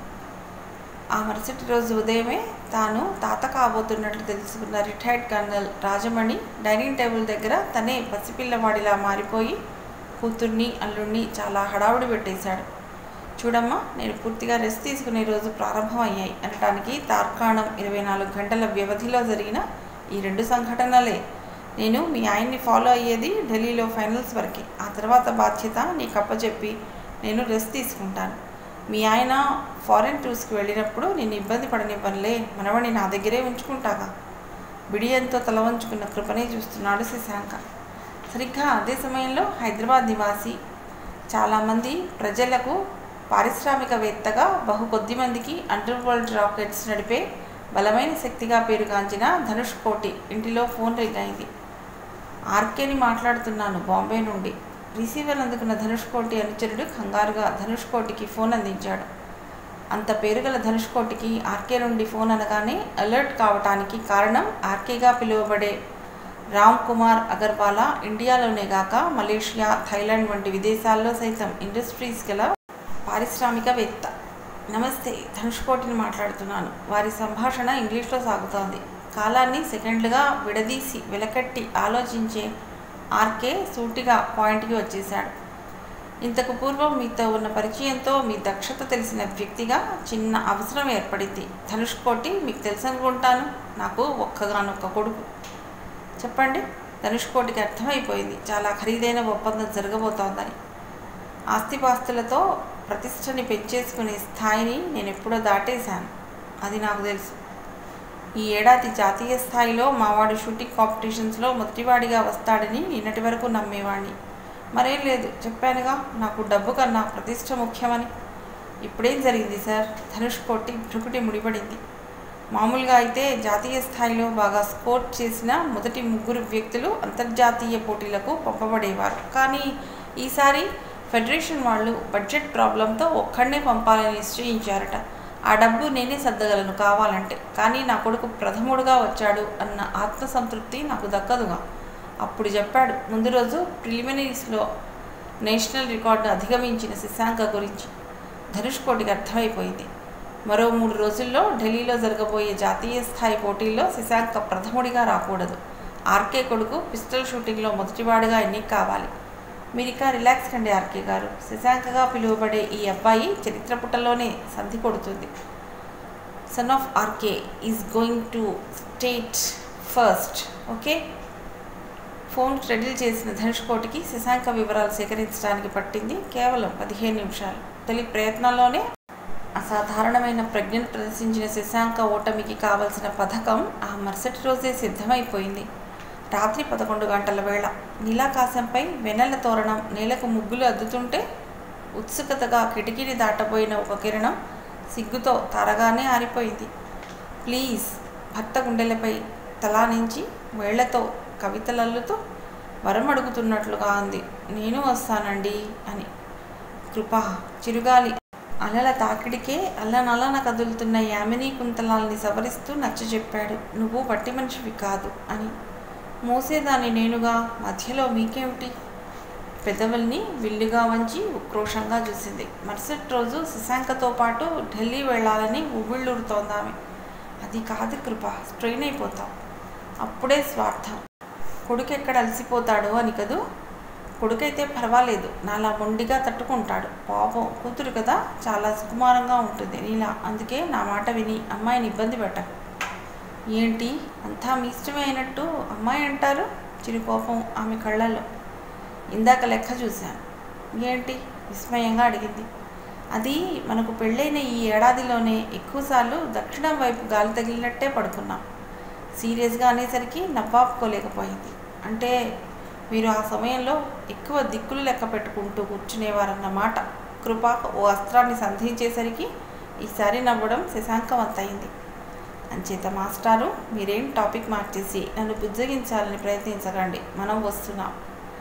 ఆ మరుసటి రోజు ఉదయమే తాను తాత కాబోతున్నట్లు తెలుసుకున్న retired colonel Rajamani dining table దగ్గర తనే పసిపిల్లవాడిలా మారిపోయి కూతుర్ని అల్లుడిని చాలా హడావుడి పెట్టేశాడు. చూడమ్మా, నేను పూర్తిగా రెస్ట్ తీసుకునే రోజు ప్రారంభం అయ్యాయి అనటానికి తార్కాణం ఇరవై నాలుగు గంటల వ్యవధిలో జరిగిన ఈ రెండు సంఘటనలే. నేను మీ ఆయన్ని ఫాలో అయ్యేది ఢిల్లీలో ఫైనల్స్ వరకే. ఆ తర్వాత బాధ్యత నీకు అప్పచెప్పి నేను రెస్ట్ తీసుకుంటాను. మీ ఆయన ఫారెన్ టూర్స్కి వెళ్ళినప్పుడు నేను ఇబ్బంది పడనివ్వనులే, మనవని నా దగ్గరే ఉంచుకుంటాగా. బిడియంతో తల వంచుకున్న కృపనే చూస్తున్నాడు శశాంక. సరిగ్గా అదే సమయంలో హైదరాబాద్ నివాసి చాలామంది ప్రజలకు పారిశ్రామికవేత్తగా బహు కొద్ది మందికి అండర్ వరల్డ్ రాకెట్స్ నడిపే బలమైన శక్తిగా పేరుగాంచిన ధనుష్ కోటి ఇంటిలో ఫోన్ రింగ్ అయింది. ఆర్కేని మాట్లాడుతున్నాను, బాంబే నుండి. రిసీవర్ అందుకున్న ధనుష్ కోటి అనుచరుడు కంగారుగా ధనుష్ కోటికి ఫోన్ అందించాడు. అంత పేరుగల ధనుష్ కోటికి ఆర్కే నుండి ఫోన్ అనగానే అలర్ట్ కావటానికి కారణం ఆర్కేగా పిలువబడే రామ్ కుమార్ అగర్వాలా ఇండియాలోనే గాక మలేషియా, థైలాండ్ వంటి విదేశాల్లో సైతం ఇండస్ట్రీస్ గల పారిశ్రామికవేత్త. నమస్తే, ధనుష్కోటిని మాట్లాడుతున్నాను. వారి సంభాషణ ఇంగ్లీష్లో సాగుతోంది. కాలాన్ని సెకండ్లుగా విడదీసి వెలకట్టి ఆలోచించే ఆర్కే సూటిగా పాయింట్కి వచ్చేశాడు. ఇంతకు పూర్వం మీతో ఉన్న పరిచయంతో మీ దక్షత తెలిసిన వ్యక్తిగా చిన్న అవసరం ఏర్పడింది. ధనుష్కోటి మీకు తెలుసు అనుకుంటాను. నాకు ఒక్కగానొక్క కొడుకు. చెప్పండి. ధనుష్కోటికి అర్థమైపోయింది చాలా ఖరీదైన ఒప్పందం జరగబోతోందని. ఆస్తిపాస్తులతో ప్రతిష్టని పెంచేసుకునే స్థాయిని నేను ఎప్పుడో దాటేశాను. అది నాకు తెలుసు. ఈ ఏడాది జాతీయ స్థాయిలో మావాడు షూటింగ్ కాంపిటీషన్స్లో మొదటివాడిగా వస్తాడని నిన్నటి వరకు నమ్మేవాడిని. మరేం లేదు, చెప్పానుగా నాకు డబ్బు కన్నా ప్రతిష్ట ముఖ్యమని. ఇప్పుడేం జరిగింది సార్? ధనుష్కోటి భ్రుకుటి ముడిపడింది. మామూలుగా అయితే జాతీయ స్థాయిలో బాగా స్కోర్ చేసిన మొదటి ముగ్గురు వ్యక్తులు అంతర్జాతీయ పోటీలకు పంపబడేవారు. కానీ ఈసారి ఫెడరేషన్ వాళ్ళు బడ్జెట్ ప్రాబ్లంతో ఒక్కడనే పంపాలని నిశ్చయించారట. ఆ డబ్బు నేనే సర్దగలను కావాలంటే. కానీ నా కొడుకు ప్రథముడుగా వచ్చాడు అన్న ఆత్మసంతృప్తి నాకు దక్కదుగా. అప్పుడు చెప్పాడు ముందు రోజు ప్రిలిమినరీస్లో నేషనల్ రికార్డు అధిగమించిన శశాంక గురించి. ధనుష్కోటికి అర్థమైపోయింది. మరో మూడు రోజుల్లో ఢిల్లీలో జరగబోయే జాతీయ స్థాయి పోటీల్లో శశాంక ప్రథముడిగా రాకూడదు. ఆర్కే కొడుకు పిస్టల్ షూటింగ్లో మొదటివాడుగా ఎన్నిక కావాలి. మీరిక రిలాక్స్ కండి ఆర్కే గారు. శశాంకగా పిలువబడే ఈ అబ్బాయి చరిత్ర పుటల్లోనే సంధి కొడుతుంది. Son of RK is going to state first. Okay. Phone schedule చేసిన ధనుష్కోటికి శశాంక వివరాలు సేకరించడానికి పట్టింది కేవలం పదిహేను నిమిషాలు. తొలి ప్రయత్నంలోనే అసాధారణమైన ప్రజ్ఞను ప్రదర్శించిన శశాంక ఓటమికి కావలసిన పథకం ఆ మరుసటి రోజే సిద్ధమైపోయింది. రాత్రి పదకొండు గంటల వేళ నీలాకాశంపై వెన్నెల తోరణం నేలకు ముగ్గులు అద్దుతుంటే ఉత్సుకతగా కిటికీని దాటబోయిన ఒక కిరణం సిగ్గుతో తారగానే ఆరిపోయింది. ప్లీజ్ భర్త గుండెలపై తలానించి వేళ్లతో కవితలల్లుతో వరం అడుగుతున్నట్లుగా అంది. నేను వస్తానండి అని. కృప చిరుగాలి అలల తాకిడికే అల్లనలన కదులుతున్న యామినీ కుంతలాల్ని సవరిస్తూ నచ్చ చెప్పాడు. నువ్వు వట్టి మనిషివి కాదు అని. మోసేదాన్ని నేనుగా, మధ్యలో మీకేమిటి? పెదవుల్ని విల్లుగా వంచి ఉక్రోషంగా చూసింది. మరుసటి రోజు శశాంకతో పాటు ఢిల్లీ వెళ్ళాలని ఉవ్విళ్ళూరుతోందామె. అది కాదు కృప, స్ట్రెయిన్ అయిపోతాం. అప్పుడే స్వార్థం. కొడుకెక్కడ అలసిపోతాడో అని కదూ. కొడుకైతే పర్వాలేదు, నాలా మొండిగా తట్టుకుంటాడు. పాపం కూతురు కదా, చాలా సుకుమారంగా ఉంటుంది నీలా. అందుకే నా మాట విని అమ్మాయిని ఇబ్బంది పెట్టకు. ఏంటి అంతా మీ ఇష్టమే అయినట్టు అమ్మాయి అంటారు? చిరుకోపం ఆమె కళ్ళల్లో. ఇందాక లెక్క చూశాను. ఏంటి? విస్మయంగా అడిగింది. అది మనకు పెళ్ళైన ఈ ఏడాదిలోనే ఎక్కువసార్లు దక్షిణం వైపు గాలి తగిలినట్టే పడుకున్నాం. సీరియస్గా అనేసరికి నవ్వాపుకోలేకపోయింది. అంటే మీరు ఆ సమయంలో ఎక్కువ దిక్కులు లెక్క పెట్టుకుంటూ కూర్చునేవారన్నమాట. కృప ఓ అస్త్రాన్ని సంధించేసరికి ఈసారి నవ్వడం శశాంకవంతయింది. అంచేత మాస్టారు, మీరేం టాపిక్ మార్చేసి నన్ను బుజ్జగించాలని ప్రయత్నించకండి, మనం వస్తున్నాం.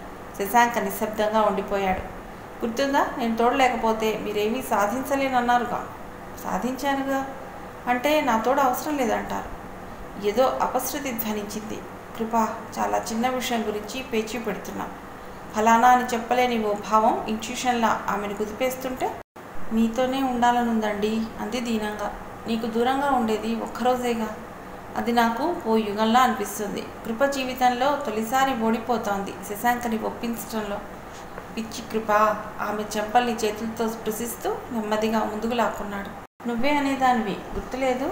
శశాంక నిశ్శబ్దంగా ఉండిపోయాడు. గుర్తుందా, నేను తోడలేకపోతే మీరేమీ సాధించలేనన్నారుగా. సాధించానుగా. అంటే నా తోడు అవసరం లేదంటారు. ఏదో అపశృతి ధ్వనించింది. కృప, చాలా చిన్న విషయం గురించి పేచీ పెడుతున్నాం. ఫలానా అని చెప్పలేని ఓ భావం ఇంట్యూషన్లా ఆమెను కుదిపేస్తుంటే. మీతోనే ఉండాలనుందండి అంది దీనంగా. నీకు దూరంగా ఉండేది ఒక్కరోజేగా. అది నాకు ఓ యుగంలా అనిపిస్తుంది. కృప జీవితంలో తొలిసారి ఓడిపోతోంది శశాంకని ఒప్పించడంలో. పిచ్చి కృప ఆమె చెంపల్ని చేతులతో స్పృశిస్తూ నెమ్మదిగా ముందుకు లాక్కున్నాడు. నువ్వే అనేదానివి గుర్తులేదు?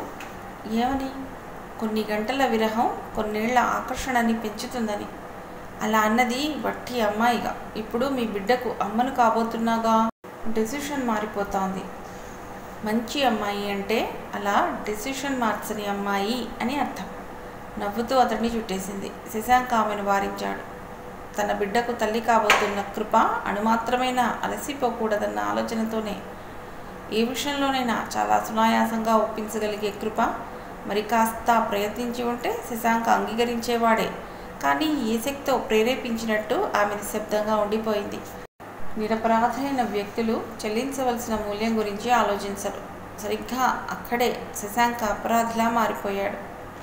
ఏమని? కొన్ని గంటల విరహం కొన్నేళ్ల ఆకర్షణని పెంచుతుందని. అలా అన్నది వట్టి అమ్మాయిగా. ఇప్పుడు మీ బిడ్డకు అమ్మను కాబోతున్నాగా. డెసిషన్ మారిపోతోంది. మంచి అమ్మాయి అంటే అలా డెసిషన్ మార్చని అమ్మాయి అని అర్థం. నవ్వుతూ అతడిని చుట్టేసింది. శశాంక ఆమెను వారించాడు. తన బిడ్డకు తల్లి కాబోతున్న కృప అణుమాత్రమైనా అలసిపోకూడదన్న ఆలోచనతోనే. ఏ విషయంలోనైనా చాలా సునాయాసంగా ఒప్పించగలిగే కృప మరి కాస్త ప్రయత్నించి ఉంటే శశాంక అంగీకరించేవాడే. కానీ ఏ శక్తితో ప్రేరేపించినట్టు ఆమె నిశ్శబ్దంగా ఉండిపోయింది. నిరపరాధైన వ్యక్తులు చెల్లించవలసిన మూల్యం గురించి ఆలోచించరు. సరిగ్గా అక్కడే శశాంక అపరాధిలా మారిపోయాడు.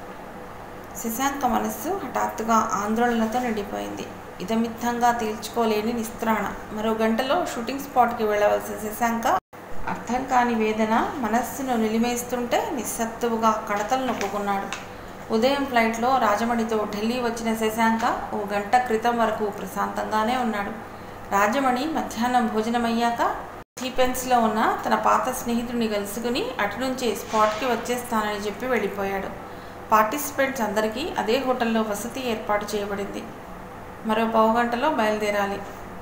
శశాంక మనస్సు హఠాత్తుగా ఆందోళనతో నిండిపోయింది. ఇదమిత్తంగా తేల్చుకోలేని నిస్త్రాణ. మరో గంటలో షూటింగ్ స్పాట్కి వెళ్ళవలసిన శశాంక అర్థం కాని వేదన మనస్సును నిలిమేస్తుంటే నిస్సత్తువుగా కడతలు నొక్కుకున్నాడు. ఉదయం ఫ్లైట్లో రాజమణితో ఢిల్లీ వచ్చిన శశాంక ఓ గంట క్రితం వరకు ప్రశాంతంగానే ఉన్నాడు. రాజమణి మధ్యాహ్నం భోజనమయ్యాక థీపెన్స్లో ఉన్న తన పాత స్నేహితుడిని కలుసుకుని అటు నుంచే స్పాట్కి వచ్చేస్తానని చెప్పి వెళ్ళిపోయాడు. పార్టిసిపెంట్స్ అందరికీ అదే హోటల్లో వసతి ఏర్పాటు చేయబడింది. మరో పావుగంటలో బయలుదేరాలి.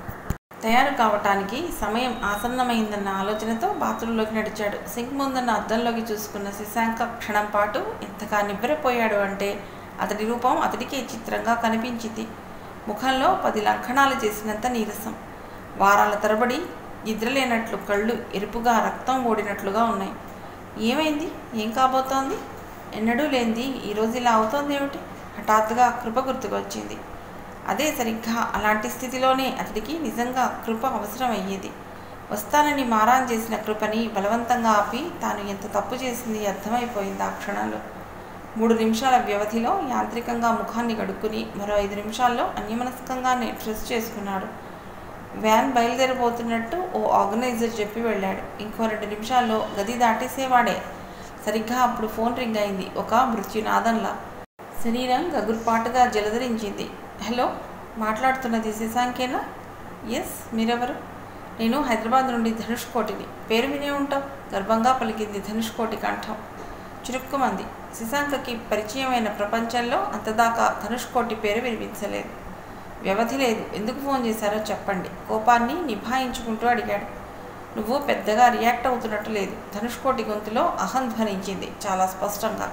తయారు కావటానికి సమయం ఆసన్నమైందన్న ఆలోచనతో బాత్రూంలోకి నడిచాడు. సింక్ ముందున్న అద్దంలోకి చూసుకున్న శశాంక క్షణం పాటు ఎంతగా నివ్వెరపోయాడు అంటే అతడి రూపం అతడికే చిత్రంగా కనిపించింది. ముఖంలో పది లంకణాలు చేసినంత నీరసం, వారాల తరబడి నిద్రలేనట్లు కళ్ళు ఎరుపుగా రక్తం ఓడినట్లుగా ఉన్నాయి. ఏమైంది? ఏం కాబోతోంది? ఎన్నడూ లేనిది ఈరోజు ఇలా అవుతోందేమిటి? హఠాత్తుగా కృప గుర్తుకొచ్చింది. అదే సరిగ్గా అలాంటి స్థితిలోనే అతడికి నిజంగా కృప అవసరమయ్యేది. వస్తానని మారాన్ చేసిన కృపని బలవంతంగా ఆపి తాను ఎంత తప్పు చేసింది అర్థమైపోయింది ఆ క్షణంలో. మూడు నిమిషాల వ్యవధిలో యాంత్రికంగా ముఖాన్ని కడుక్కుని మరో ఐదు నిమిషాల్లో అన్యమనస్కంగానే డ్రెస్ చేసుకున్నాడు. వ్యాన్ బయలుదేరబోతున్నట్టు ఓ ఆర్గనైజర్ చెప్పి వెళ్ళాడు. ఇంకో రెండు నిమిషాల్లో గది దాటేసేవాడే. సరిగ్గా అప్పుడు ఫోన్ రింగ్ అయింది, ఒక మృత్యునాదంలా. శరీరం గగుర్పాటుగా జలధరించింది. హలో, మాట్లాడుతున్నది శశాంకేనా? ఎస్, మీరెవరు? నేను హైదరాబాద్ నుండి ధనుష్కోటిని. పేరు వినే ఉంటావు, గర్వంగా పలికింది ధనుష్కోటి కంఠం. చురుక్కుమంది. శశాంకకి పరిచయమైన ప్రపంచంలో అంతదాకా ధనుష్కోటి పేరు వినిపించలేదు. వ్యవధి లేదు. ఎందుకు ఫోన్ చేశారో చెప్పండి, కోపాన్ని నిభాయించుకుంటూ అడిగాడు. నువ్వు పెద్దగా రియాక్ట్ అవుతున్నట్టు లేదు. ధనుష్కోటి గొంతులో అహం ధ్వనించింది చాలా స్పష్టంగా.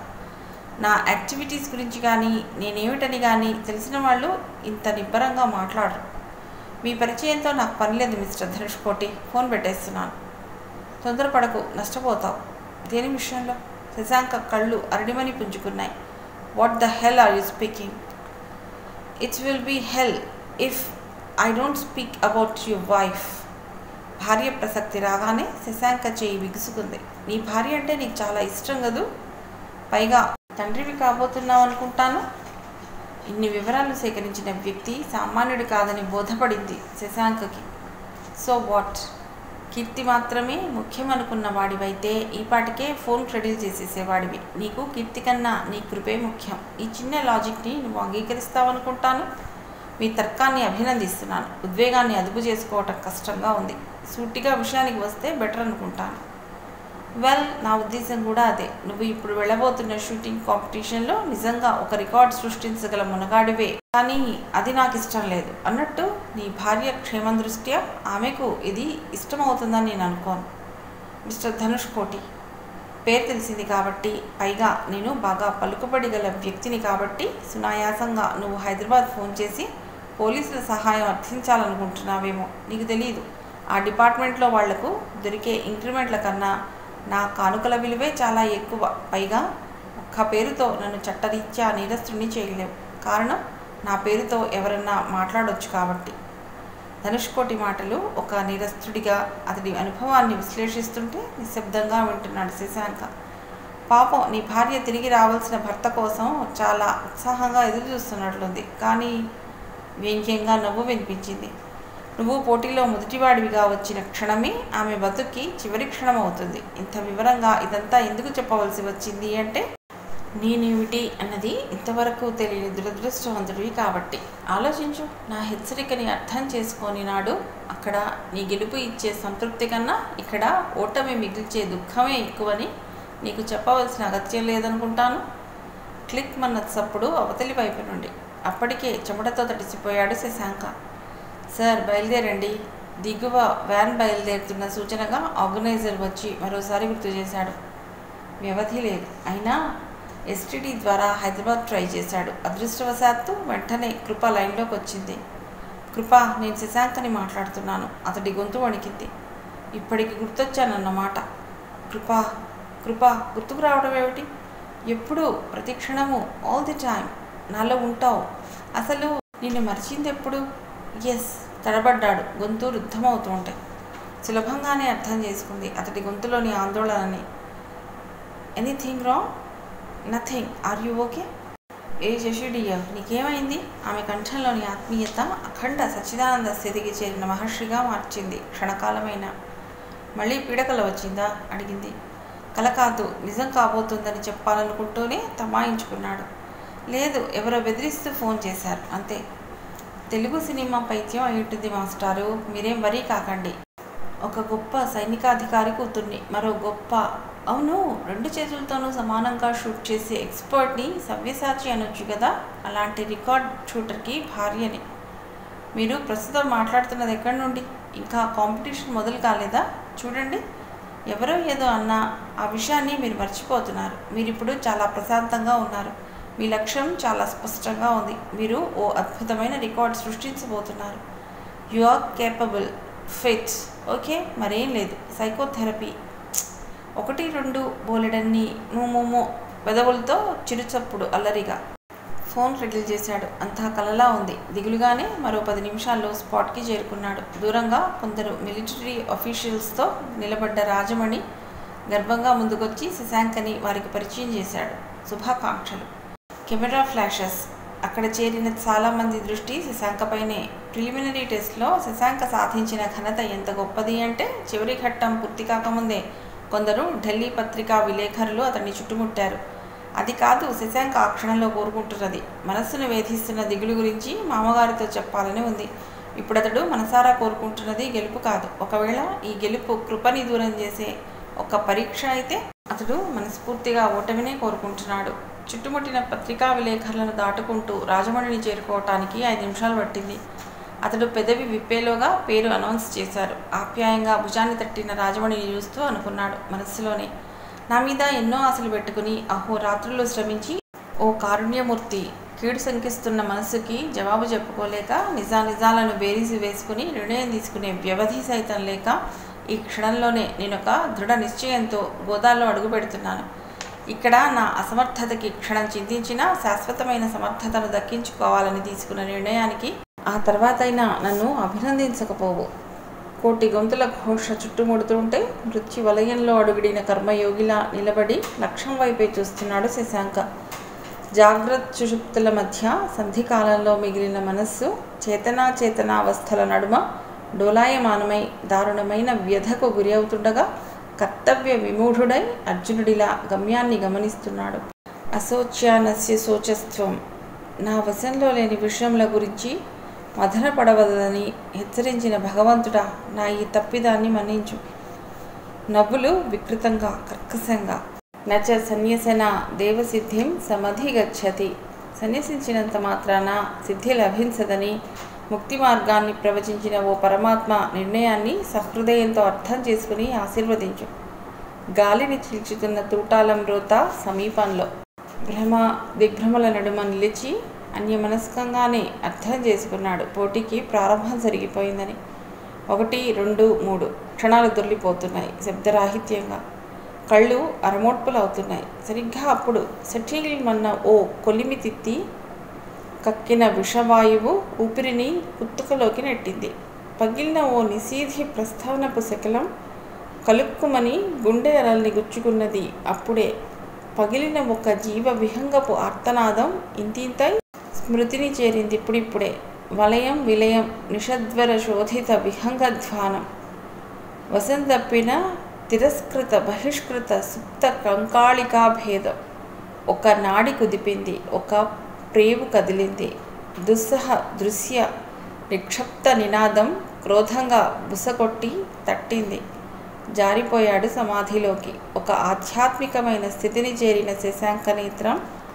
నా యాక్టివిటీస్ గురించి కానీ నేనేమిటని కానీ తెలిసిన వాళ్ళు ఇంత నిబ్బరంగా మాట్లాడరు. మీ పరిచయంతో నాకు పనిలేదు మిస్టర్ ధనుష్కోటి, ఫోన్ పెట్టేస్తున్నాను. తొందరపడకు, నష్టపోతావు. దేని విషయంలో? శశాంక కళ్ళు అరడిమని పుంజుకున్నాయి. What the hell are you speaking? It's will be hell if I don't speak about your wife. భార్య ప్రసక్తి రాగానే శశాంక చేయి బిగుసుకుంది. నీ భార్య అంటే నీకు చాలా ఇష్టం కదూ? పైగా తండ్రివి కాబోతున్నావు అనుకుంటాను. ఇన్ని వివరాలు సేకరించిన వ్యక్తి సామాన్యుడు కాదని బోధపడింది శశాంకకి. So what? కీర్తి మాత్రమే ముఖ్యమనుకున్న వాడివైతే ఈపాటికే ఫోన్ క్రెడిల్ చేసేసేవాడివి. నీకు కీర్తి కన్నా నీ కృపే ముఖ్యం. ఈ చిన్న లాజిక్ని నువ్వు అంగీకరిస్తావనుకుంటాను. మీ తర్కాన్ని అభినందిస్తున్నాను. ఉద్వేగాన్ని అదుపు చేసుకోవటం కష్టంగా ఉంది. సూటిగా విషయానికి వస్తే బెటర్ అనుకుంటాను. వెల్, నా ఉద్దేశం కూడా అదే. నువ్వు ఇప్పుడు వెళ్ళబోతున్న షూటింగ్ కాంపిటీషన్లో నిజంగా ఒక రికార్డ్ సృష్టించగల మునగాడివే, కానీ అది నాకు ఇష్టం లేదు. అన్నట్టు నీ భార్య క్షేమం దృష్ట్యా ఆమెకు ఇది ఇష్టమవుతుందని నేను అనుకోను. మిస్టర్ ధనుష్కోటి పేరు తెలిసింది కాబట్టి, పైగా నేను బాగా పలుకుబడి గల వ్యక్తిని కాబట్టి సునాయాసంగా నువ్వు హైదరాబాద్ ఫోన్ చేసి పోలీసుల సహాయం అర్థించాలనుకుంటున్నావేమో. నీకు తెలియదు, ఆ డిపార్ట్మెంట్లో వాళ్లకు దొరికే ఇంక్రిమెంట్ల కన్నా నా కానుకల విలువే చాలా ఎక్కువ. పైగా ఒక్క పేరుతో నన్ను చట్టరీత్యా నీరస్తుని చేయలేవు. కారణం, నా పేరుతో ఎవరన్నా మాట్లాడొచ్చు కాబట్టి. ధనుష్కోటి మాటలు ఒక నీరస్తుడిగా అతడి అనుభవాన్ని విశ్లేషిస్తుంటే నిశ్శబ్దంగా వింటున్నాడు శశాంక. పాపం, నీ భార్య తిరిగి రావాల్సిన భర్త కోసం చాలా ఉత్సాహంగా ఎదురు చూస్తున్నట్లుంది. కానీ వ్యంగ్యంగా నవ్వు వినిపించింది. నువ్వు పోటీలో మొదటివాడివిగా వచ్చిన క్షణమే ఆమె బతుక్కి చివరి క్షణం అవుతుంది. ఇంత వివరంగా ఇదంతా ఎందుకు చెప్పవలసి వచ్చింది అంటే, నేనేమిటి అన్నది ఇంతవరకు తెలియని దురదృష్టవంతుడివి కాబట్టి. ఆలోచించు. నా హెచ్చరికని అర్థం చేసుకొని నాడు అక్కడ నీ గెలుపు ఇచ్చే సంతృప్తి కన్నా ఇక్కడ ఓటమి మిగిల్చే దుఃఖమే ఎక్కువని నీకు చెప్పవలసిన అగత్యం లేదనుకుంటాను. క్లిక్ మన్న చప్పుడు అవతలి వైపు నుండి. అప్పటికే చెమటతో తడిసిపోయాడు శశాంక. సార్, బయలుదేరండి. దిగువ వ్యాన్ బయలుదేరుతున్న సూచనగా ఆర్గనైజర్ వచ్చి మరోసారి గుర్తు చేశాడు. వ్యవధి లేదు. అయినా ఎస్టీడీ ద్వారా హైదరాబాద్ ట్రై చేశాడు. అదృష్టవశాత్తు వెంటనే కృప లైన్లోకి వచ్చింది. కృప, నేను శశాంకని మాట్లాడుతున్నాను. అతడి గొంతు వణికింది. ఇప్పటికి గుర్తొచ్చానన్నమాట. కృప కృప గుర్తుకు రావడం ఏమిటి? ఎప్పుడు, ప్రతి క్షణము, ఆల్ ది టైమ్ నాలో ఉంటావు. అసలు నిన్ను మర్చింది ఎప్పుడు? ఎస్, తడబడ్డాడు. గొంతు రుద్ధమవుతూ ఉంటాయి. సులభంగానే అర్థం చేసుకుంది అతడి గొంతులోని ఆందోళనని. Anything wrong? Nothing. Are you okay? ఏ శశిడియ, నీకేమైంది? ఆమె కంఠంలోని ఆత్మీయత అఖండ సచ్చిదానంద స్థితికి చేరిన మహర్షిగా మార్చింది క్షణకాలమైన. మళ్ళీ పీడకల వచ్చిందా అడిగింది. కల కాదు, నిజం కాబోతుందని చెప్పాలనుకుంటూనే తమాయించుకున్నాడు. లేదు, ఎవరో బెదిరిస్తూ ఫోన్ చేశారు అంతే. తెలుగు సినిమా పైత్యం అయి ఉంటుంది మాస్టారు, మీరేం వరీ కాకండి. ఒక గొప్ప సైనికాధికారి కూతుర్ని, మరో గొప్ప, అవును రెండు చేతులతోనూ సమానంగా షూట్ చేసే ఎక్స్పర్ట్ని సవ్యసాచి అనొచ్చు కదా, అలాంటి రికార్డ్ షూటర్కి భార్యని. మీరు ప్రస్తుతం మాట్లాడుతున్నది ఎక్కడి నుండి? ఇంకా కాంపిటీషన్ మొదలు కాలేదా? చూడండి, ఎవరో ఏదో అన్నా ఆ విషయాన్ని మీరు మర్చిపోతున్నారు. మీరు ఇప్పుడు చాలా ప్రశాంతంగా ఉన్నారు. మీ లక్ష్యం చాలా స్పష్టంగా ఉంది. మీరు ఓ అద్భుతమైన రికార్డ్ సృష్టించబోతున్నారు. You are capable, fit. Okay, మరేం లేదు. సైకోథెరపీ ఒకటి రెండు బోలెడన్ని మూమో వెదవులతో చిరుచప్పుడు అల్లరిగా ఫోన్ రెడీ చేశాడు. అంతా కలలా ఉంది. దిగులుగానే మరో పది నిమిషాల్లో స్పాట్కి చేరుకున్నాడు. దూరంగా కొందరు మిలిటరీ ఆఫీషియల్స్తో నిలబడ్డ రాజమణి గర్భంగా ముందుకొచ్చి శశాంకని వారికి పరిచయం చేశాడు. శుభాకాంక్షలు. Camera flashes. అక్కడ చేరిన చాలామంది దృష్టి శశాంకపైనే. ప్రిలిమినరీ టెస్ట్లో శశాంక సాధించిన ఘనత ఎంత గొప్పది అంటే చివరి ఘట్టం పూర్తి కాకముందే కొందరు ఢిల్లీ పత్రికా విలేకరులు అతన్ని చుట్టుముట్టారు. అది కాదు శశాంక ఆ క్షణంలో కోరుకుంటున్నది. మనస్సును వేధిస్తున్న దిగులు గురించి మామగారితో చెప్పాలని ఉంది. ఇప్పుడు అతడు మనసారా కోరుకుంటున్నది గెలుపు కాదు. ఒకవేళ ఈ గెలుపు కృపని దూరం చేసే ఒక పరీక్ష అయితే అతడు మనస్ఫూర్తిగా ఓటమినే కోరుకుంటున్నాడు. చుట్టుముట్టిన పత్రికా విలేకరులను దాటుకుంటూ రాజమండ్రిని చేరుకోవటానికి ఐదు నిమిషాలు పట్టింది. అతడు పెదవి విప్పేలోగా పేరు అనౌన్స్ చేశారు. ఆప్యాయంగా భుజాన్ని తట్టిన రాజమణిని చూస్తూ అనుకున్నాడు మనస్సులోనే, నా మీద ఎన్నో ఆశలు పెట్టుకుని అహోరాత్రులు శ్రమించి ఓ కారుణ్యమూర్తి కీడు శంకిస్తున్న మనస్సుకి జవాబు చెప్పుకోలేక నిజానిజాలను బేరీసి వేసుకుని నిర్ణయం తీసుకునే వ్యవధి సైతం లేక ఈ క్షణంలోనే నేనొక దృఢ నిశ్చయంతో గోదాల్లో అడుగు పెడుతున్నాను. ఇక్కడ నా అసమర్థతకి క్షణం చింతించినా శాశ్వతమైన సమర్థతను దక్కించుకోవాలని తీసుకున్న నిర్ణయానికి ఆ తర్వాతైనా నన్ను అభినందించకపోవు. కోటి గొంతుల ఘోష చుట్టుముడుతుంటే మృత్యు వలయంలో అడుగుడిన కర్మయోగిలా నిలబడి లక్ష్యం వైపే చూస్తున్నాడు శశాంక. జాగ్రత్త సుషుప్తుల మధ్య సంధికాలంలో మిగిలిన మనస్సు చేతనాచేతనావస్థల నడుమ డోలాయమానమై దారుణమైన వ్యధకు గురి అవుతుండగా కర్తవ్య విమూఢుడై అర్జునుడిలా గమ్యాన్ని గమనిస్తున్నాడు. అశోచ్యానస్య శోచస్త్వం. నా వశంలో లేని విషయముల గురించి మదనపడవదని హెచ్చరించిన భగవంతుడా, నా ఈ తప్పిదాన్ని మన్నించు. నవ్వులు వికృతంగా కర్కశంగా. నచ సన్యసన దేవసిద్ధిం సమధిగచ్చతి. సన్యసించినంత మాత్రాన సిద్ధి లభించదని ముక్తి మార్గాన్ని ప్రవచించిన ఓ పరమాత్మ నిర్ణయాన్ని సహృదయంతో అర్థం చేసుకుని ఆశీర్వదించు. గాలిని చీల్చుతున్న తూటాలం రోత సమీపంలో భ్రమ దిగ్భ్రమల నడుమ నిలిచి అన్యమనస్కంగానే అర్థం చేసుకున్నాడు పోటీకి ప్రారంభం జరిగిపోయిందని. ఒకటి రెండు మూడు క్షణాలు దొర్లిపోతున్నాయి శబ్దరాహిత్యంగా. కళ్ళు అరమోట్పులు అవుతున్నాయి. సరిగ్గా అప్పుడు సెటిల్ మన్న ఓ కొలిమి తిత్తి కక్కిన విషవాయువు ఊపిరిని కుత్తుకలోకి నెట్టింది. పగిలిన ఓ నిశీధి ప్రస్థానపు శకలం కలుక్కుమని గుండె అరల్ని గుచ్చుకున్నది. అప్పుడే పగిలిన ఒక జీవ విహంగపు ఆర్తనాదం ఇంతింతై స్మృతిని చేరింది ఇప్పుడిప్పుడే. వలయం విలయం నిషద్వర శోధిత విహంగధ్వానం. వసంతప్పిన తిరస్కృత బహిష్కృత సుప్త కంకాళికా భేదం. ఒక నాడి కుదిపింది, ఒక ప్రేవు కదిలింది. దుస్సహ దృశ్య నిక్షప్త నినాదం క్రోధంగా బుసకొట్టి తట్టింది. జారిపోయాడు సమాధిలోకి. ఒక ఆధ్యాత్మికమైన స్థితిని చేరిన శశాంక నేత్రం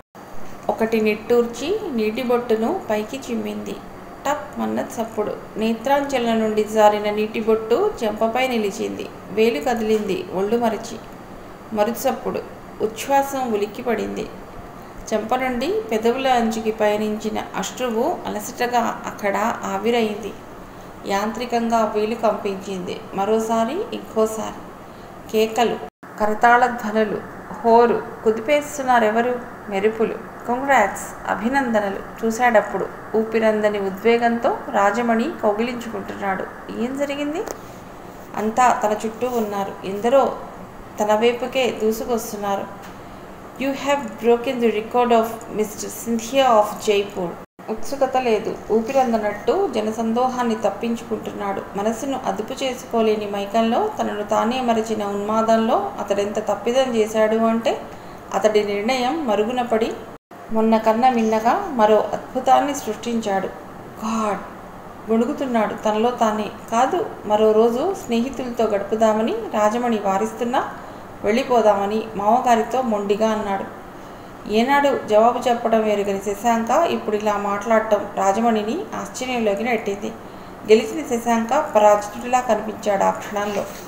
ఒకటి నిట్టూర్చి నీటి బొట్టును పైకి చిమ్మింది. టప్ మన్న చప్పుడు. నేత్రాంచల నుండి జారిన నీటి బొట్టు చెంపపై నిలిచింది. వేలు కదిలింది ఒళ్ళు మరిచి. మరుచప్పుడు ఉచ్ఛ్వాసం ఉలిక్కిపడింది. చెంప నుండి పెదవుల అంచుకి పయనించిన అశ్రువు అలసటగా అక్కడ ఆవిరైంది. యాంత్రికంగా వేలు కంపించింది. మరోసారి ఇంకోసారి. కేకలు, కరతాళ ధ్వనులు, హోరు. కుదిపేస్తున్నారెవరు? మెరుపులు. కంగ్రాట్స్, అభినందనలు. చూశాడప్పుడు ఊపిరందని ఉద్వేగంతో రాజమణి కౌగిలించుకుంటున్నాడు. ఏం జరిగింది? అంతా తన చుట్టూ ఉన్నారు. ఎందరో తన వైపుకే దూసుకొస్తున్నారు. You have broken the record of mister Scindia of Jaipur. ఉత్సుకత లేదు. ఊపిరందనట్టు జనసందోహాన్ని తప్పించుకుంటున్నాడు. మనస్సును అదుపు చేసుకోలేని మైకంలో, తనను తానే మరిచిన ఉన్మాదంలో అతడెంత తప్పిదం చేశాడు అంటే, అతడి నిర్ణయం మరుగున పడి మొన్న కన్నా మిన్నగా మరో అద్భుతాన్ని సృష్టించాడు. గాడ్! గొణుగుతున్నాడు తనలో తానే. కాదు, మరో రోజు స్నేహితులతో గడుపుదామని రాజమణి వారిస్తున్నా వెళ్ళిపోదామని మామగారితో మొండిగా అన్నాడు. ఏనాడు జవాబు చెప్పడం ఎరుగని శశాంక ఇప్పుడు ఇలా మాట్లాడటం రాజమణిని ఆశ్చర్యంలోకి నెట్టింది. గెలిచిన శశాంక పరాజితుడిలా కనిపించాడు ఆ క్షణంలో.